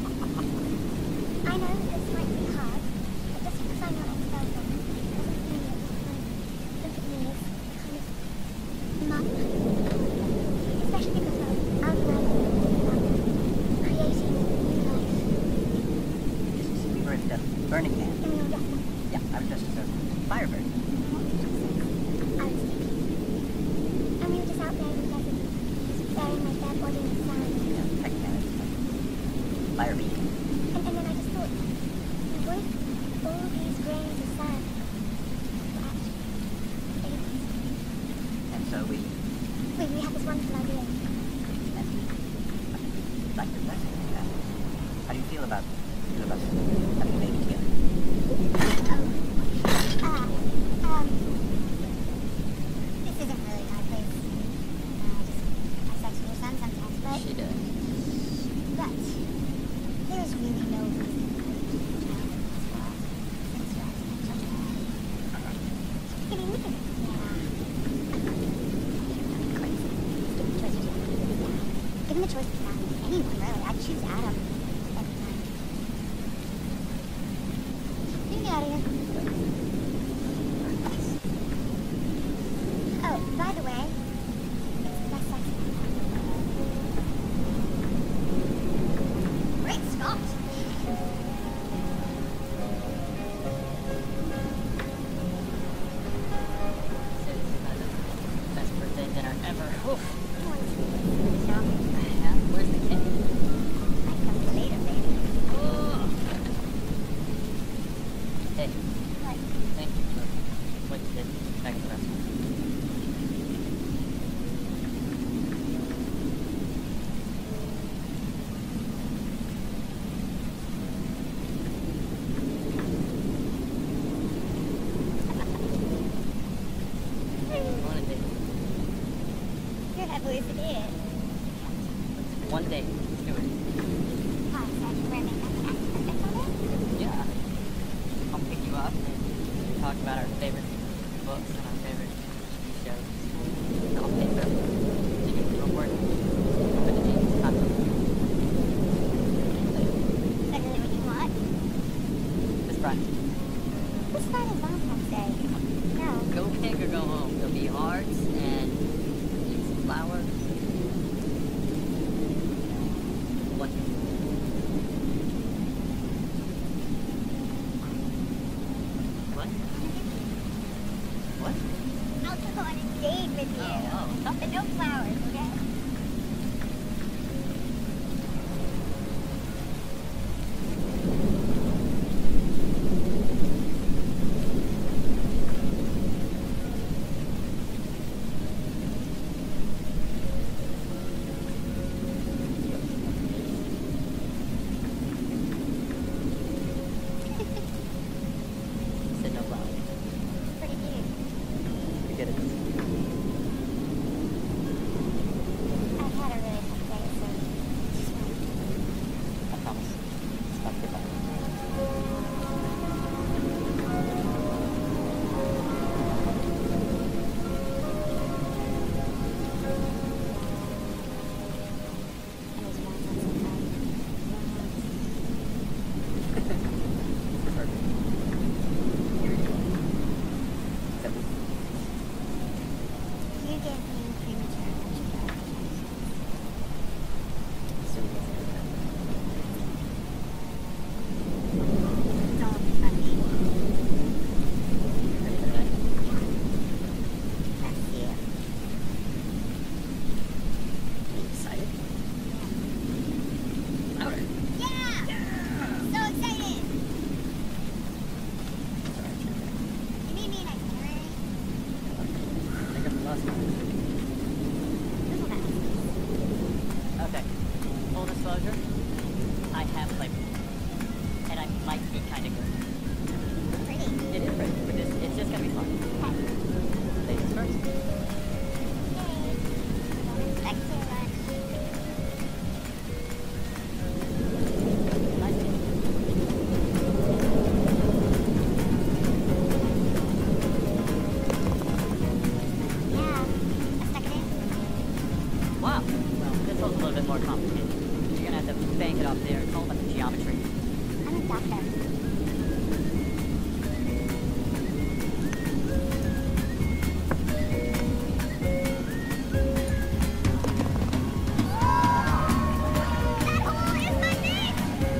I know this might be hard, but just because I'm your ex-girlfriend doesn't mean that you can look at me as kind of mum. Especially because I'm creating new life. We were at Burning Man. In your death. Yeah, I was just a firebird. I was thinking. And we were just out there in the desert, just burying my dead body in the sand. Yeah, heck yeah, fire beat. And then I just thought, what if all these grains of sand were actually babies? And so we We had this wonderful idea. like the blessing. How do you feel about us having a baby together? This isn't really my place. I sex with your son sometimes, but She does. there's really no reason for you to do that as far since you're acting such a I mean, look at it. Given the choice between anyone, really, I'd choose Adam every time. You can get out of here. Oh, by the way, it's the best sex ever. Great Scott! Best birthday dinner ever. Oof. Come on, sweetie. Shall we? Yeah, where's the cake? I come later, baby. Oh. Hey, What? thank you for what you did back at the restaurant. I want to date. You're heavily sedated. One day. Let's do it. Hi, so I can wear makeup and act perfect on it? Yeah. I'll pick you up and talk about our favorite books and our favorite shows. I'll pay for everything. You can go work. Put the jeans on. Is that really what you want? This Friday. This Friday is Valentine's Day. No. Go big or go home. There'll be hearts and some flowers. What? What? What? I'll go on a date with you. Oh. But no flowers, okay? Said no flowers. Pretty cute. You're good at this. I've had a really tough day, so just I promise. Stop goodbye. I was Valentine's Day. Perfect. Here you go. That was You gave me premature emotional so we can do that. Don't be funny. Ready for that? That's you. Are you excited? Louder. Yeah! So excited! Sorry, Junior. You need me an itinerary? I think I'm the last one. disclosure, I have played with it. And I might be kind of good. Pretty. It is pretty, but it's just gonna be fun. Ladies first. Don't expect too much. Nice to meet you. Yeah. I stuck it in. Wow. Well, this one's a little bit more complicated. You're gonna have to bank it off there. It's all about the geometry. I'm a doctor. That hole is my face!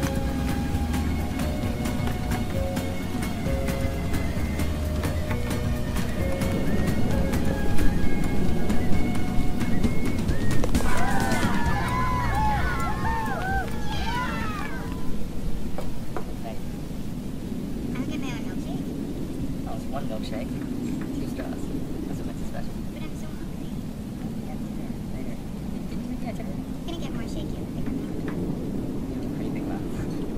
Hey, I'm gonna get my own milkshake, that was one milkshake. 2 straws. That's what makes it special. but I'm so hungry. Later. Yeah, check it out. I'm gonna get more shake here. You have a pretty big mouth.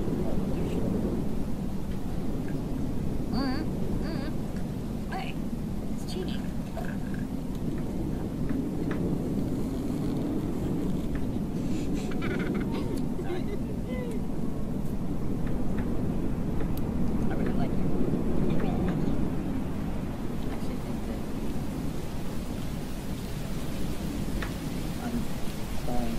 Hey, it's cheating. Sorry. I really like you. I actually think that I'm going.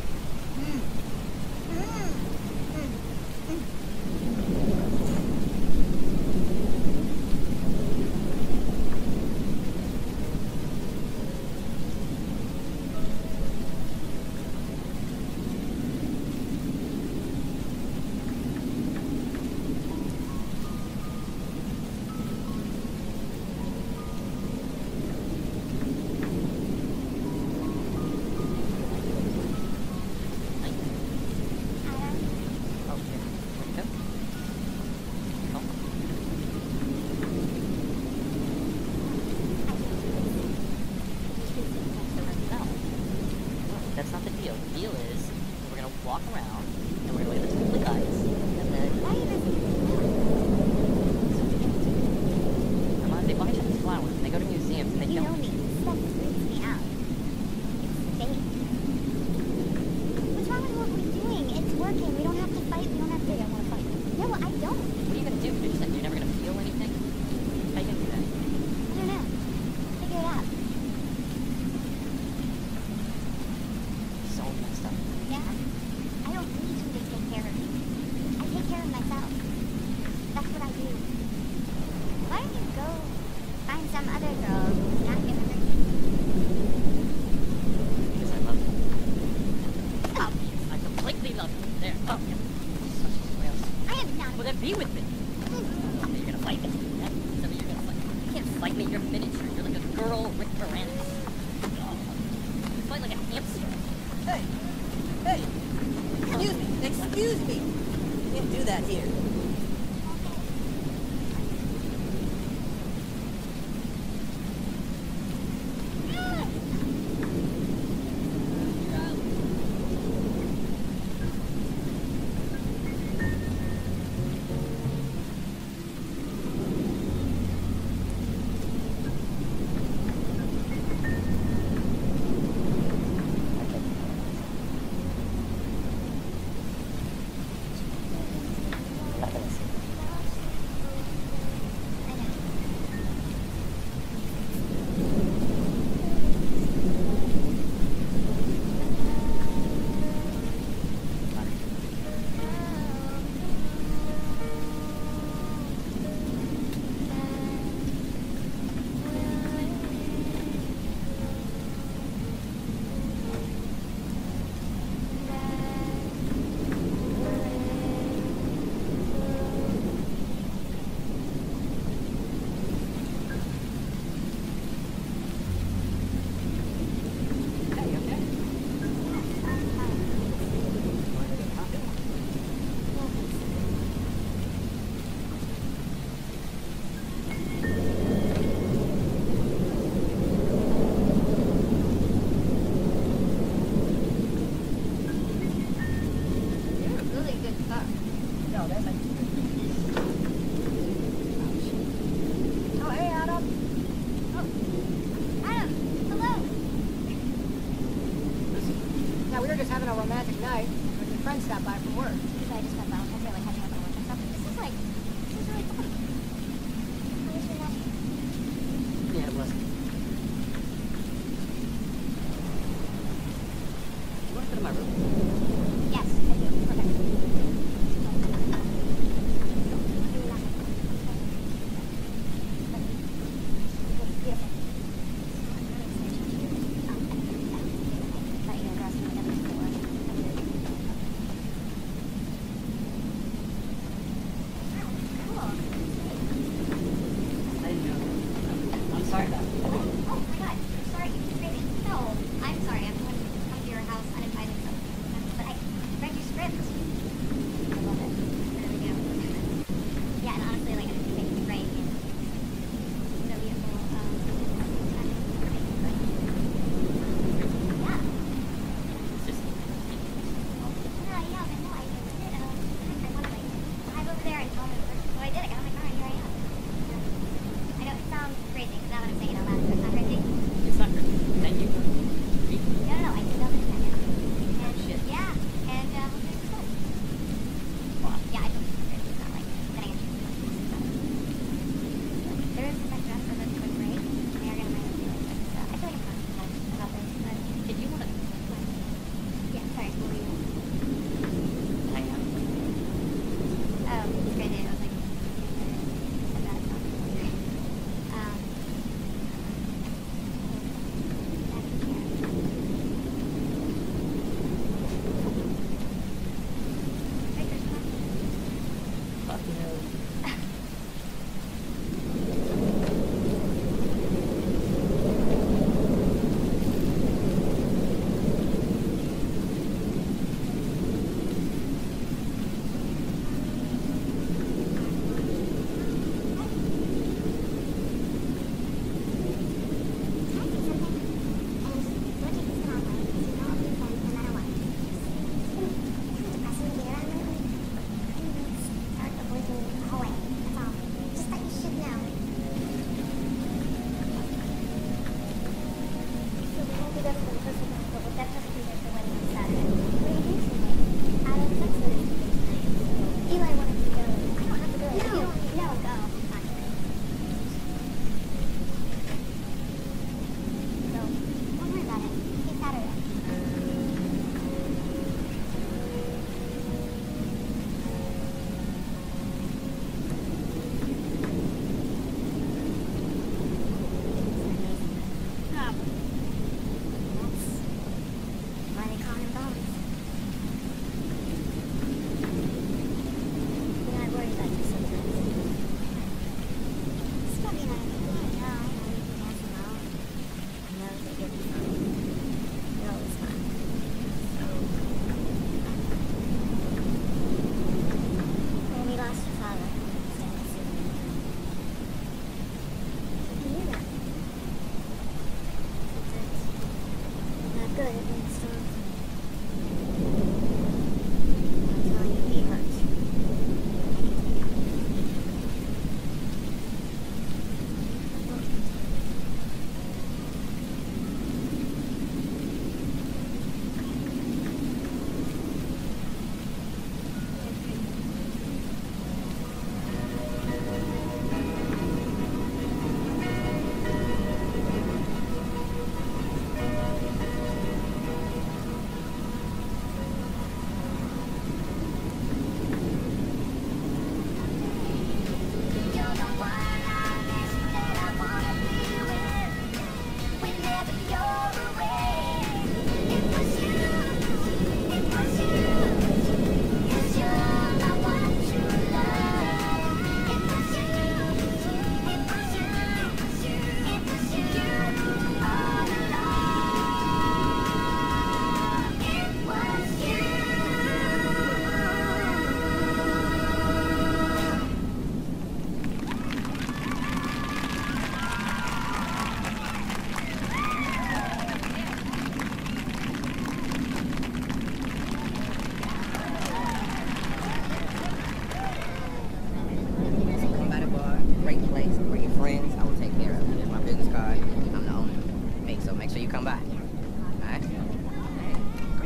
Oh, here. There you go. Oh. No. That's not the deal. The deal is we're gonna walk around and we're gonna look at the twinkly lights and then Why are you listening? come on, why check these flowers? And they go to museums and they You know don't. me. Stuff freaks me out. It's fake. What's wrong with what we're doing? It's working. We don't have to fight. We don't have to. I want to fight. No, I don't. What are you gonna do? You're never gonna feel anything? How you gonna do that? I don't know. Figure it out. So messed up. Yeah? I don't need you to take care of me. I take care of myself. That's what I do. Why don't you go find some other girl who's not gonna hurt you? Because I love you. Oh, I completely love you. There. Oh, yeah. Such a whale. I am not. Well, then be with me. So you're gonna fight me. Yeah? So you're gonna fight me. You can't fight me. You're miniature. You're like a girl Rick Moranis. Oh, you fight like a hamster. Hey! Hey! Excuse me! Excuse me! You can't do that here. Yeah, we were just having a romantic night. When your friend stopped by from work. So I just got Valentine's Day, like catching up on work and stuff. This is really fun. How was your night? Yeah, it was. You want to go to my room? Yes, I do. Perfect. Beautiful. Thought you were dressed in the different store. Cool. I didn't know. I'm sorry about it. Oh my god, I'm sorry, you crazy. No, I'm sorry. I'm going to come to your house uninvited. But I read your script. I love it. There we go. Yeah, and honestly, like, I think it's great. So beautiful. Yeah. It's just, No, yeah, but no, I did. I want to, like, drive over there and film it first. So I did. I got in my car and here I am. I know it sounds crazy, because now that I'm saying it out loud, it's not crazy. it's not crazy. Thank you. No, I can film it again. And, Shit. yeah, and hope this is good. Wow. Yeah, I feel crazy. It's not like getting into there is a dress for the spring break. They are going to make it. I feel like I'm talking about this, but If you want to yeah, sorry, what were you? hang out, Oh, it's crazy. I was like, said that. fuck you know. Eli wanted to go. I don't have to go. No, go. So, don't worry about it. It's Saturday. Why they call him Bones. You know, I worry about you sometimes. It's probably not a big deal. No, I know you can dance alone. I know that you'll be fine. You're always fine. So, when we lost your father, San Francisco, you knew that. It's not good at being strong. I'm telling you, he hurts.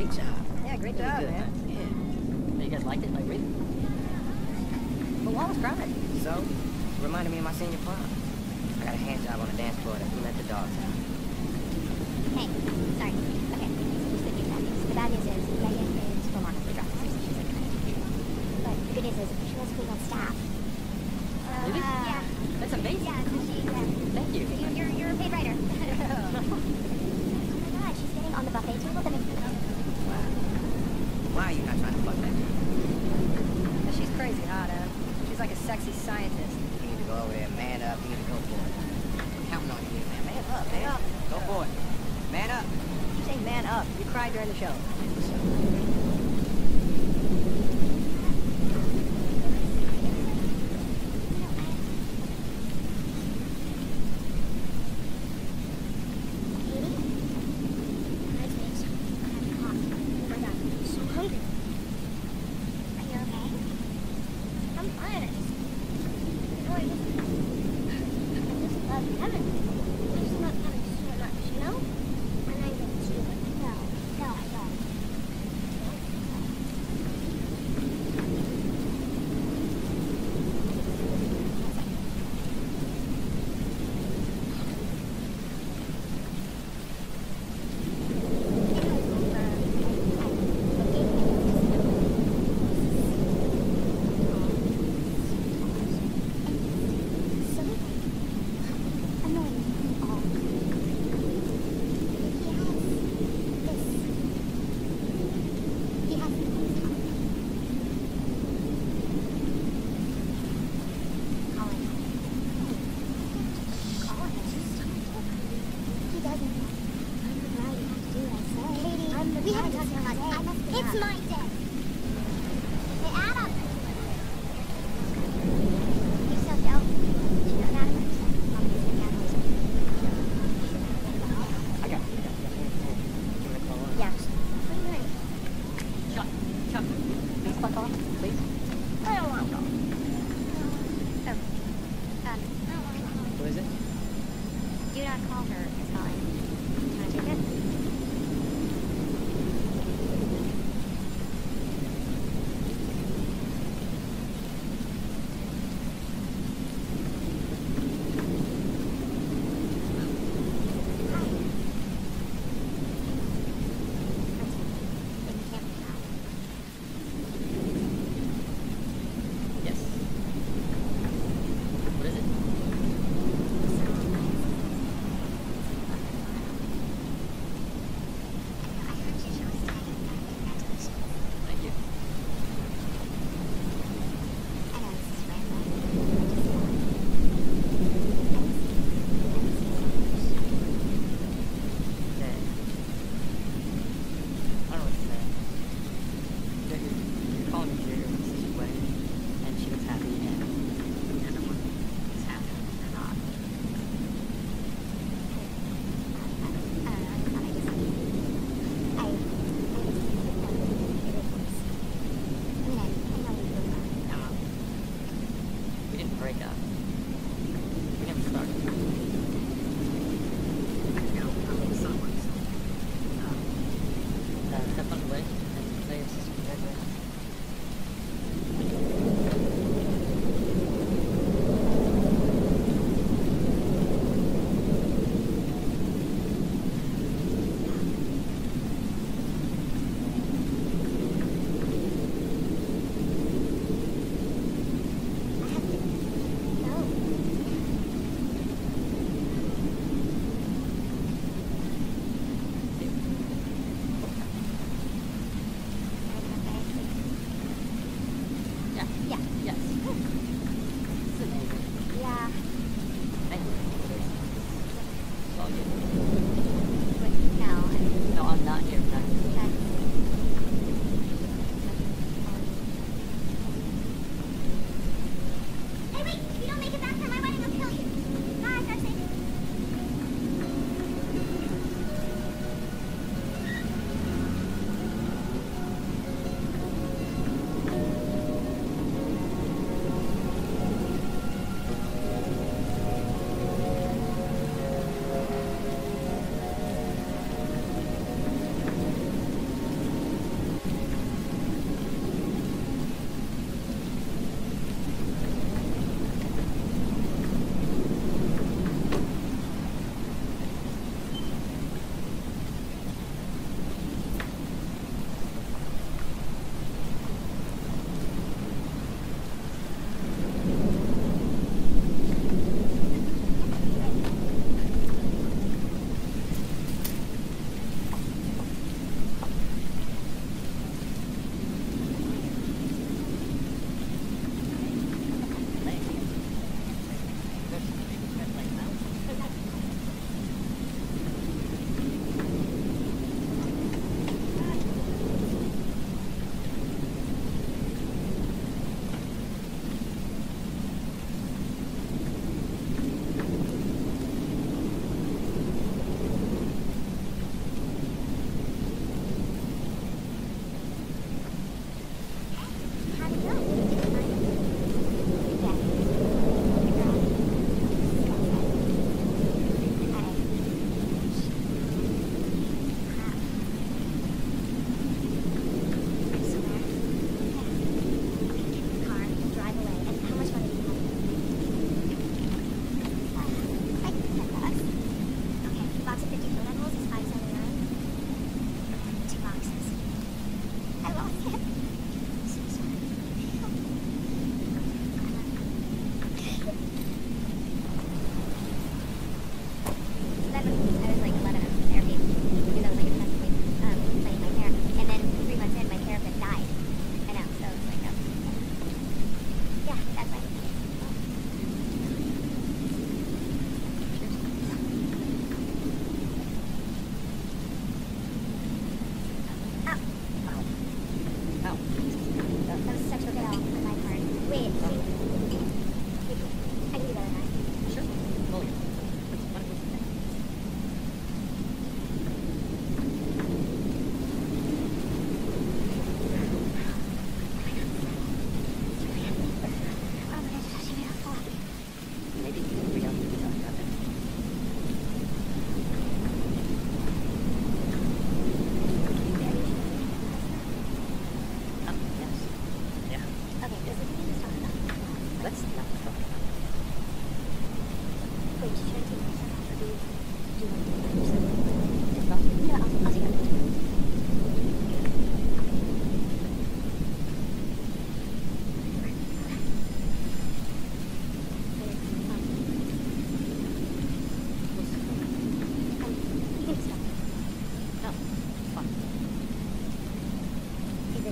great job. Yeah, great Really job, good, man. Yeah. You guys liked it? Like, really? But Wall was crying. So, reminded me of my senior prom. I got a hand job on the dance floor that we let the dogs out. Hey, sorry. Okay, here's the good news. The bad news is Megan is remarkably drunk. She's like but the good news is she was being on staff. Really? Yeah. That's amazing. Yeah, so Thank you. you're a paid writer. Oh my god, she's getting on the buffet table that makes Wow. Why are you not trying to fuck that girl? But she's crazy hot, She's like a sexy scientist. You need to go over there, man up. You need to go for it. I'm counting on you, man. Man up, man up. Go for it. Man up. You say man up. You cried during the show. We haven't talked about it. It's my day. Hey, Adam. You're so dope. You know that? I got it. Yeah. What are you doing? Chuck, please fuck off, please. I don't want to go. Who is it? Do not call her. It's calling. Do you want to take it?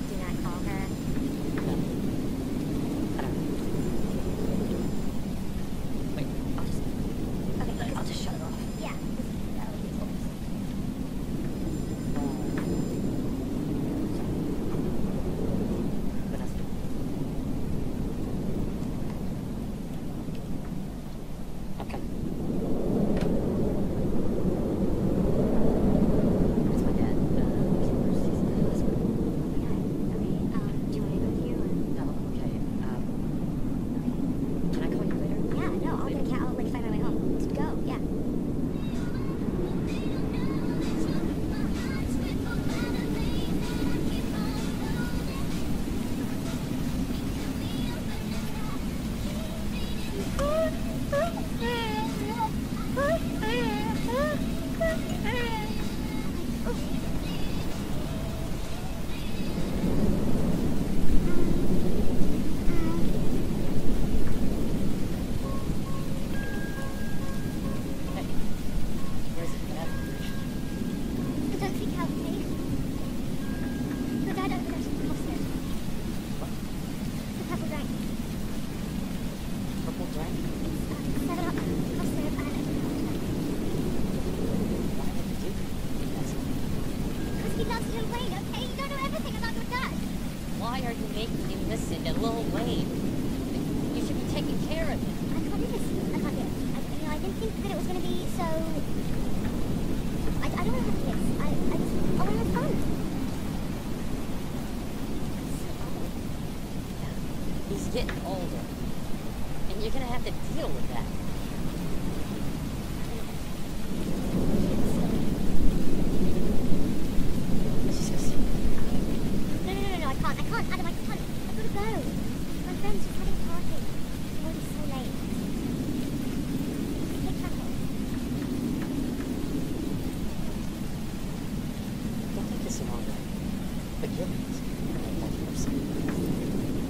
do not call her. No. I don't know. Wait, I'll just shut it off. Yeah. That would be cool. Vanessa. Okay. That's my dad. He's the husband. Okay. Do you want me to go with you? No, okay. Can I call you later? Yeah, no, I'll get a cat. I'll like find my way home. To go, yeah. Hey. Where is it? Get out of here. But don't freak out, okay? Your dad over there upstairs. What? The purple drink. Purple drink? It's 7 up upstairs and I don't know. Why would you do that? Because he loves Lil Wayne, okay? You don't know everything about your dad. Why are you making him listen to Lil Wayne? You should be taking care of him. I can't do this. I can't do it. I didn't think that it was going to be so... I don't want to have kids. I want to have fun. He's getting older. And you're gonna have to deal with that. Let's just go see. No, I can't. Adam, I can't. I've got to go. My friend's just having a party. It's already so late. Take travel. Don't take this the wrong way. But you're that person.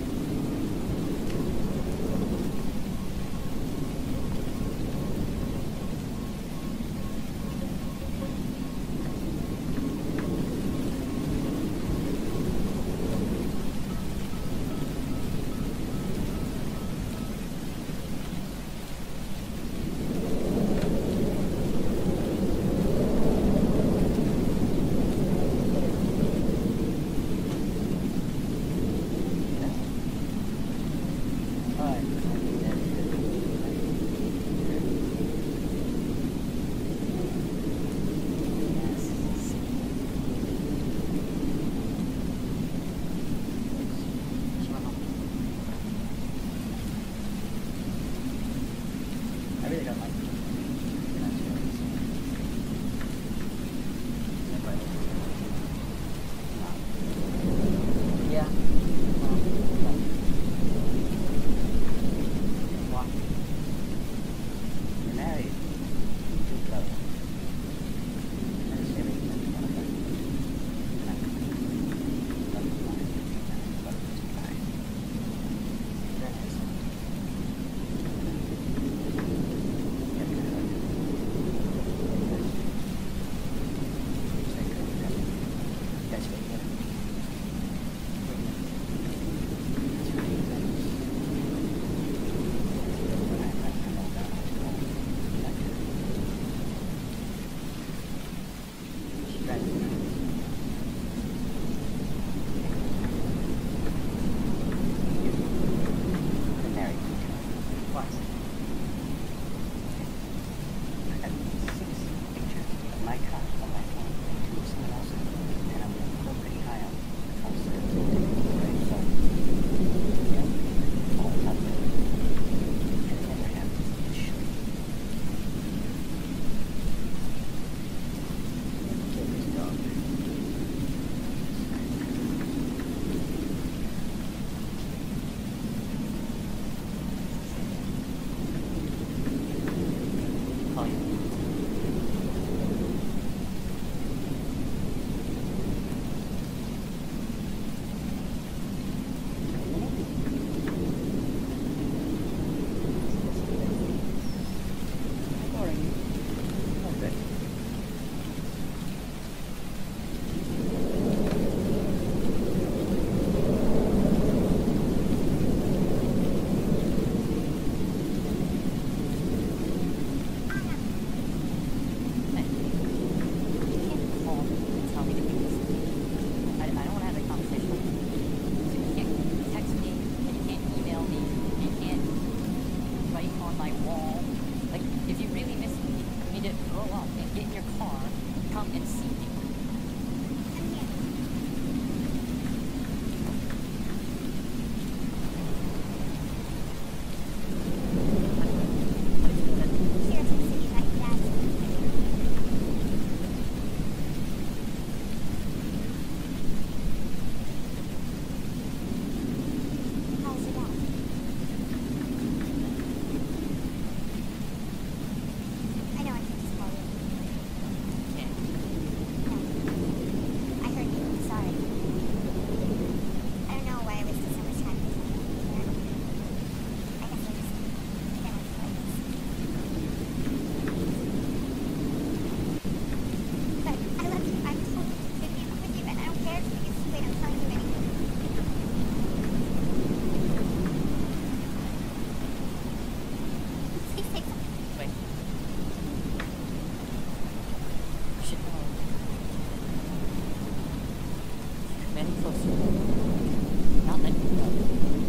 Manny, closer. Not letting you go.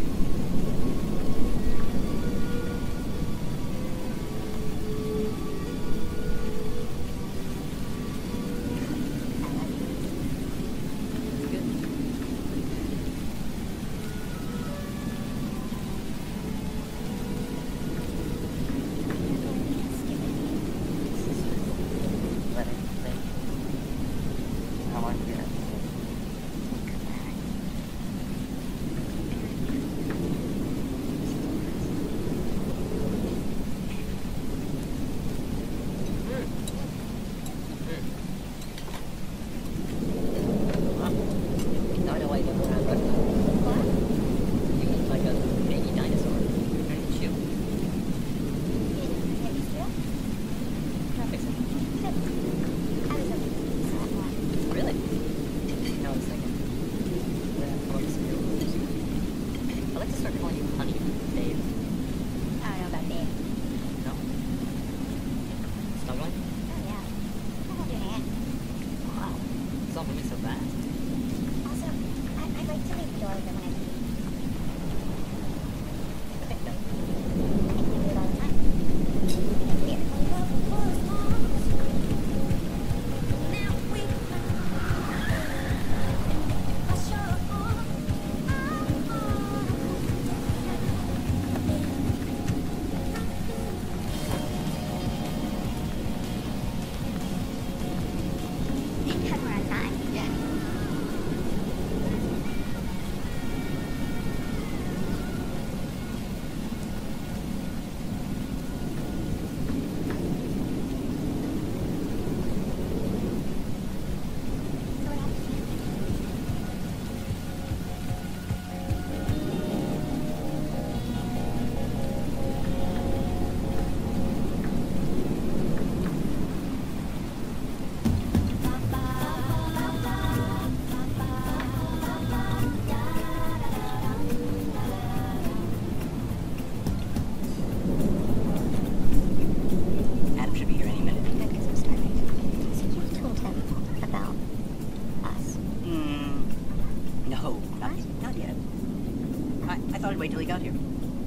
I thought I'd wait till he got here.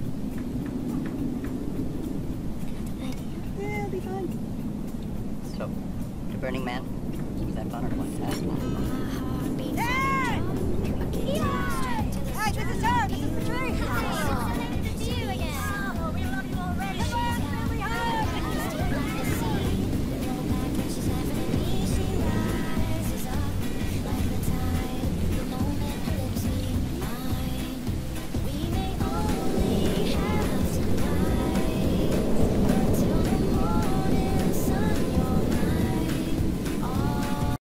Yeah, it'll be fine. So, to Burning Man? Was that fun or what?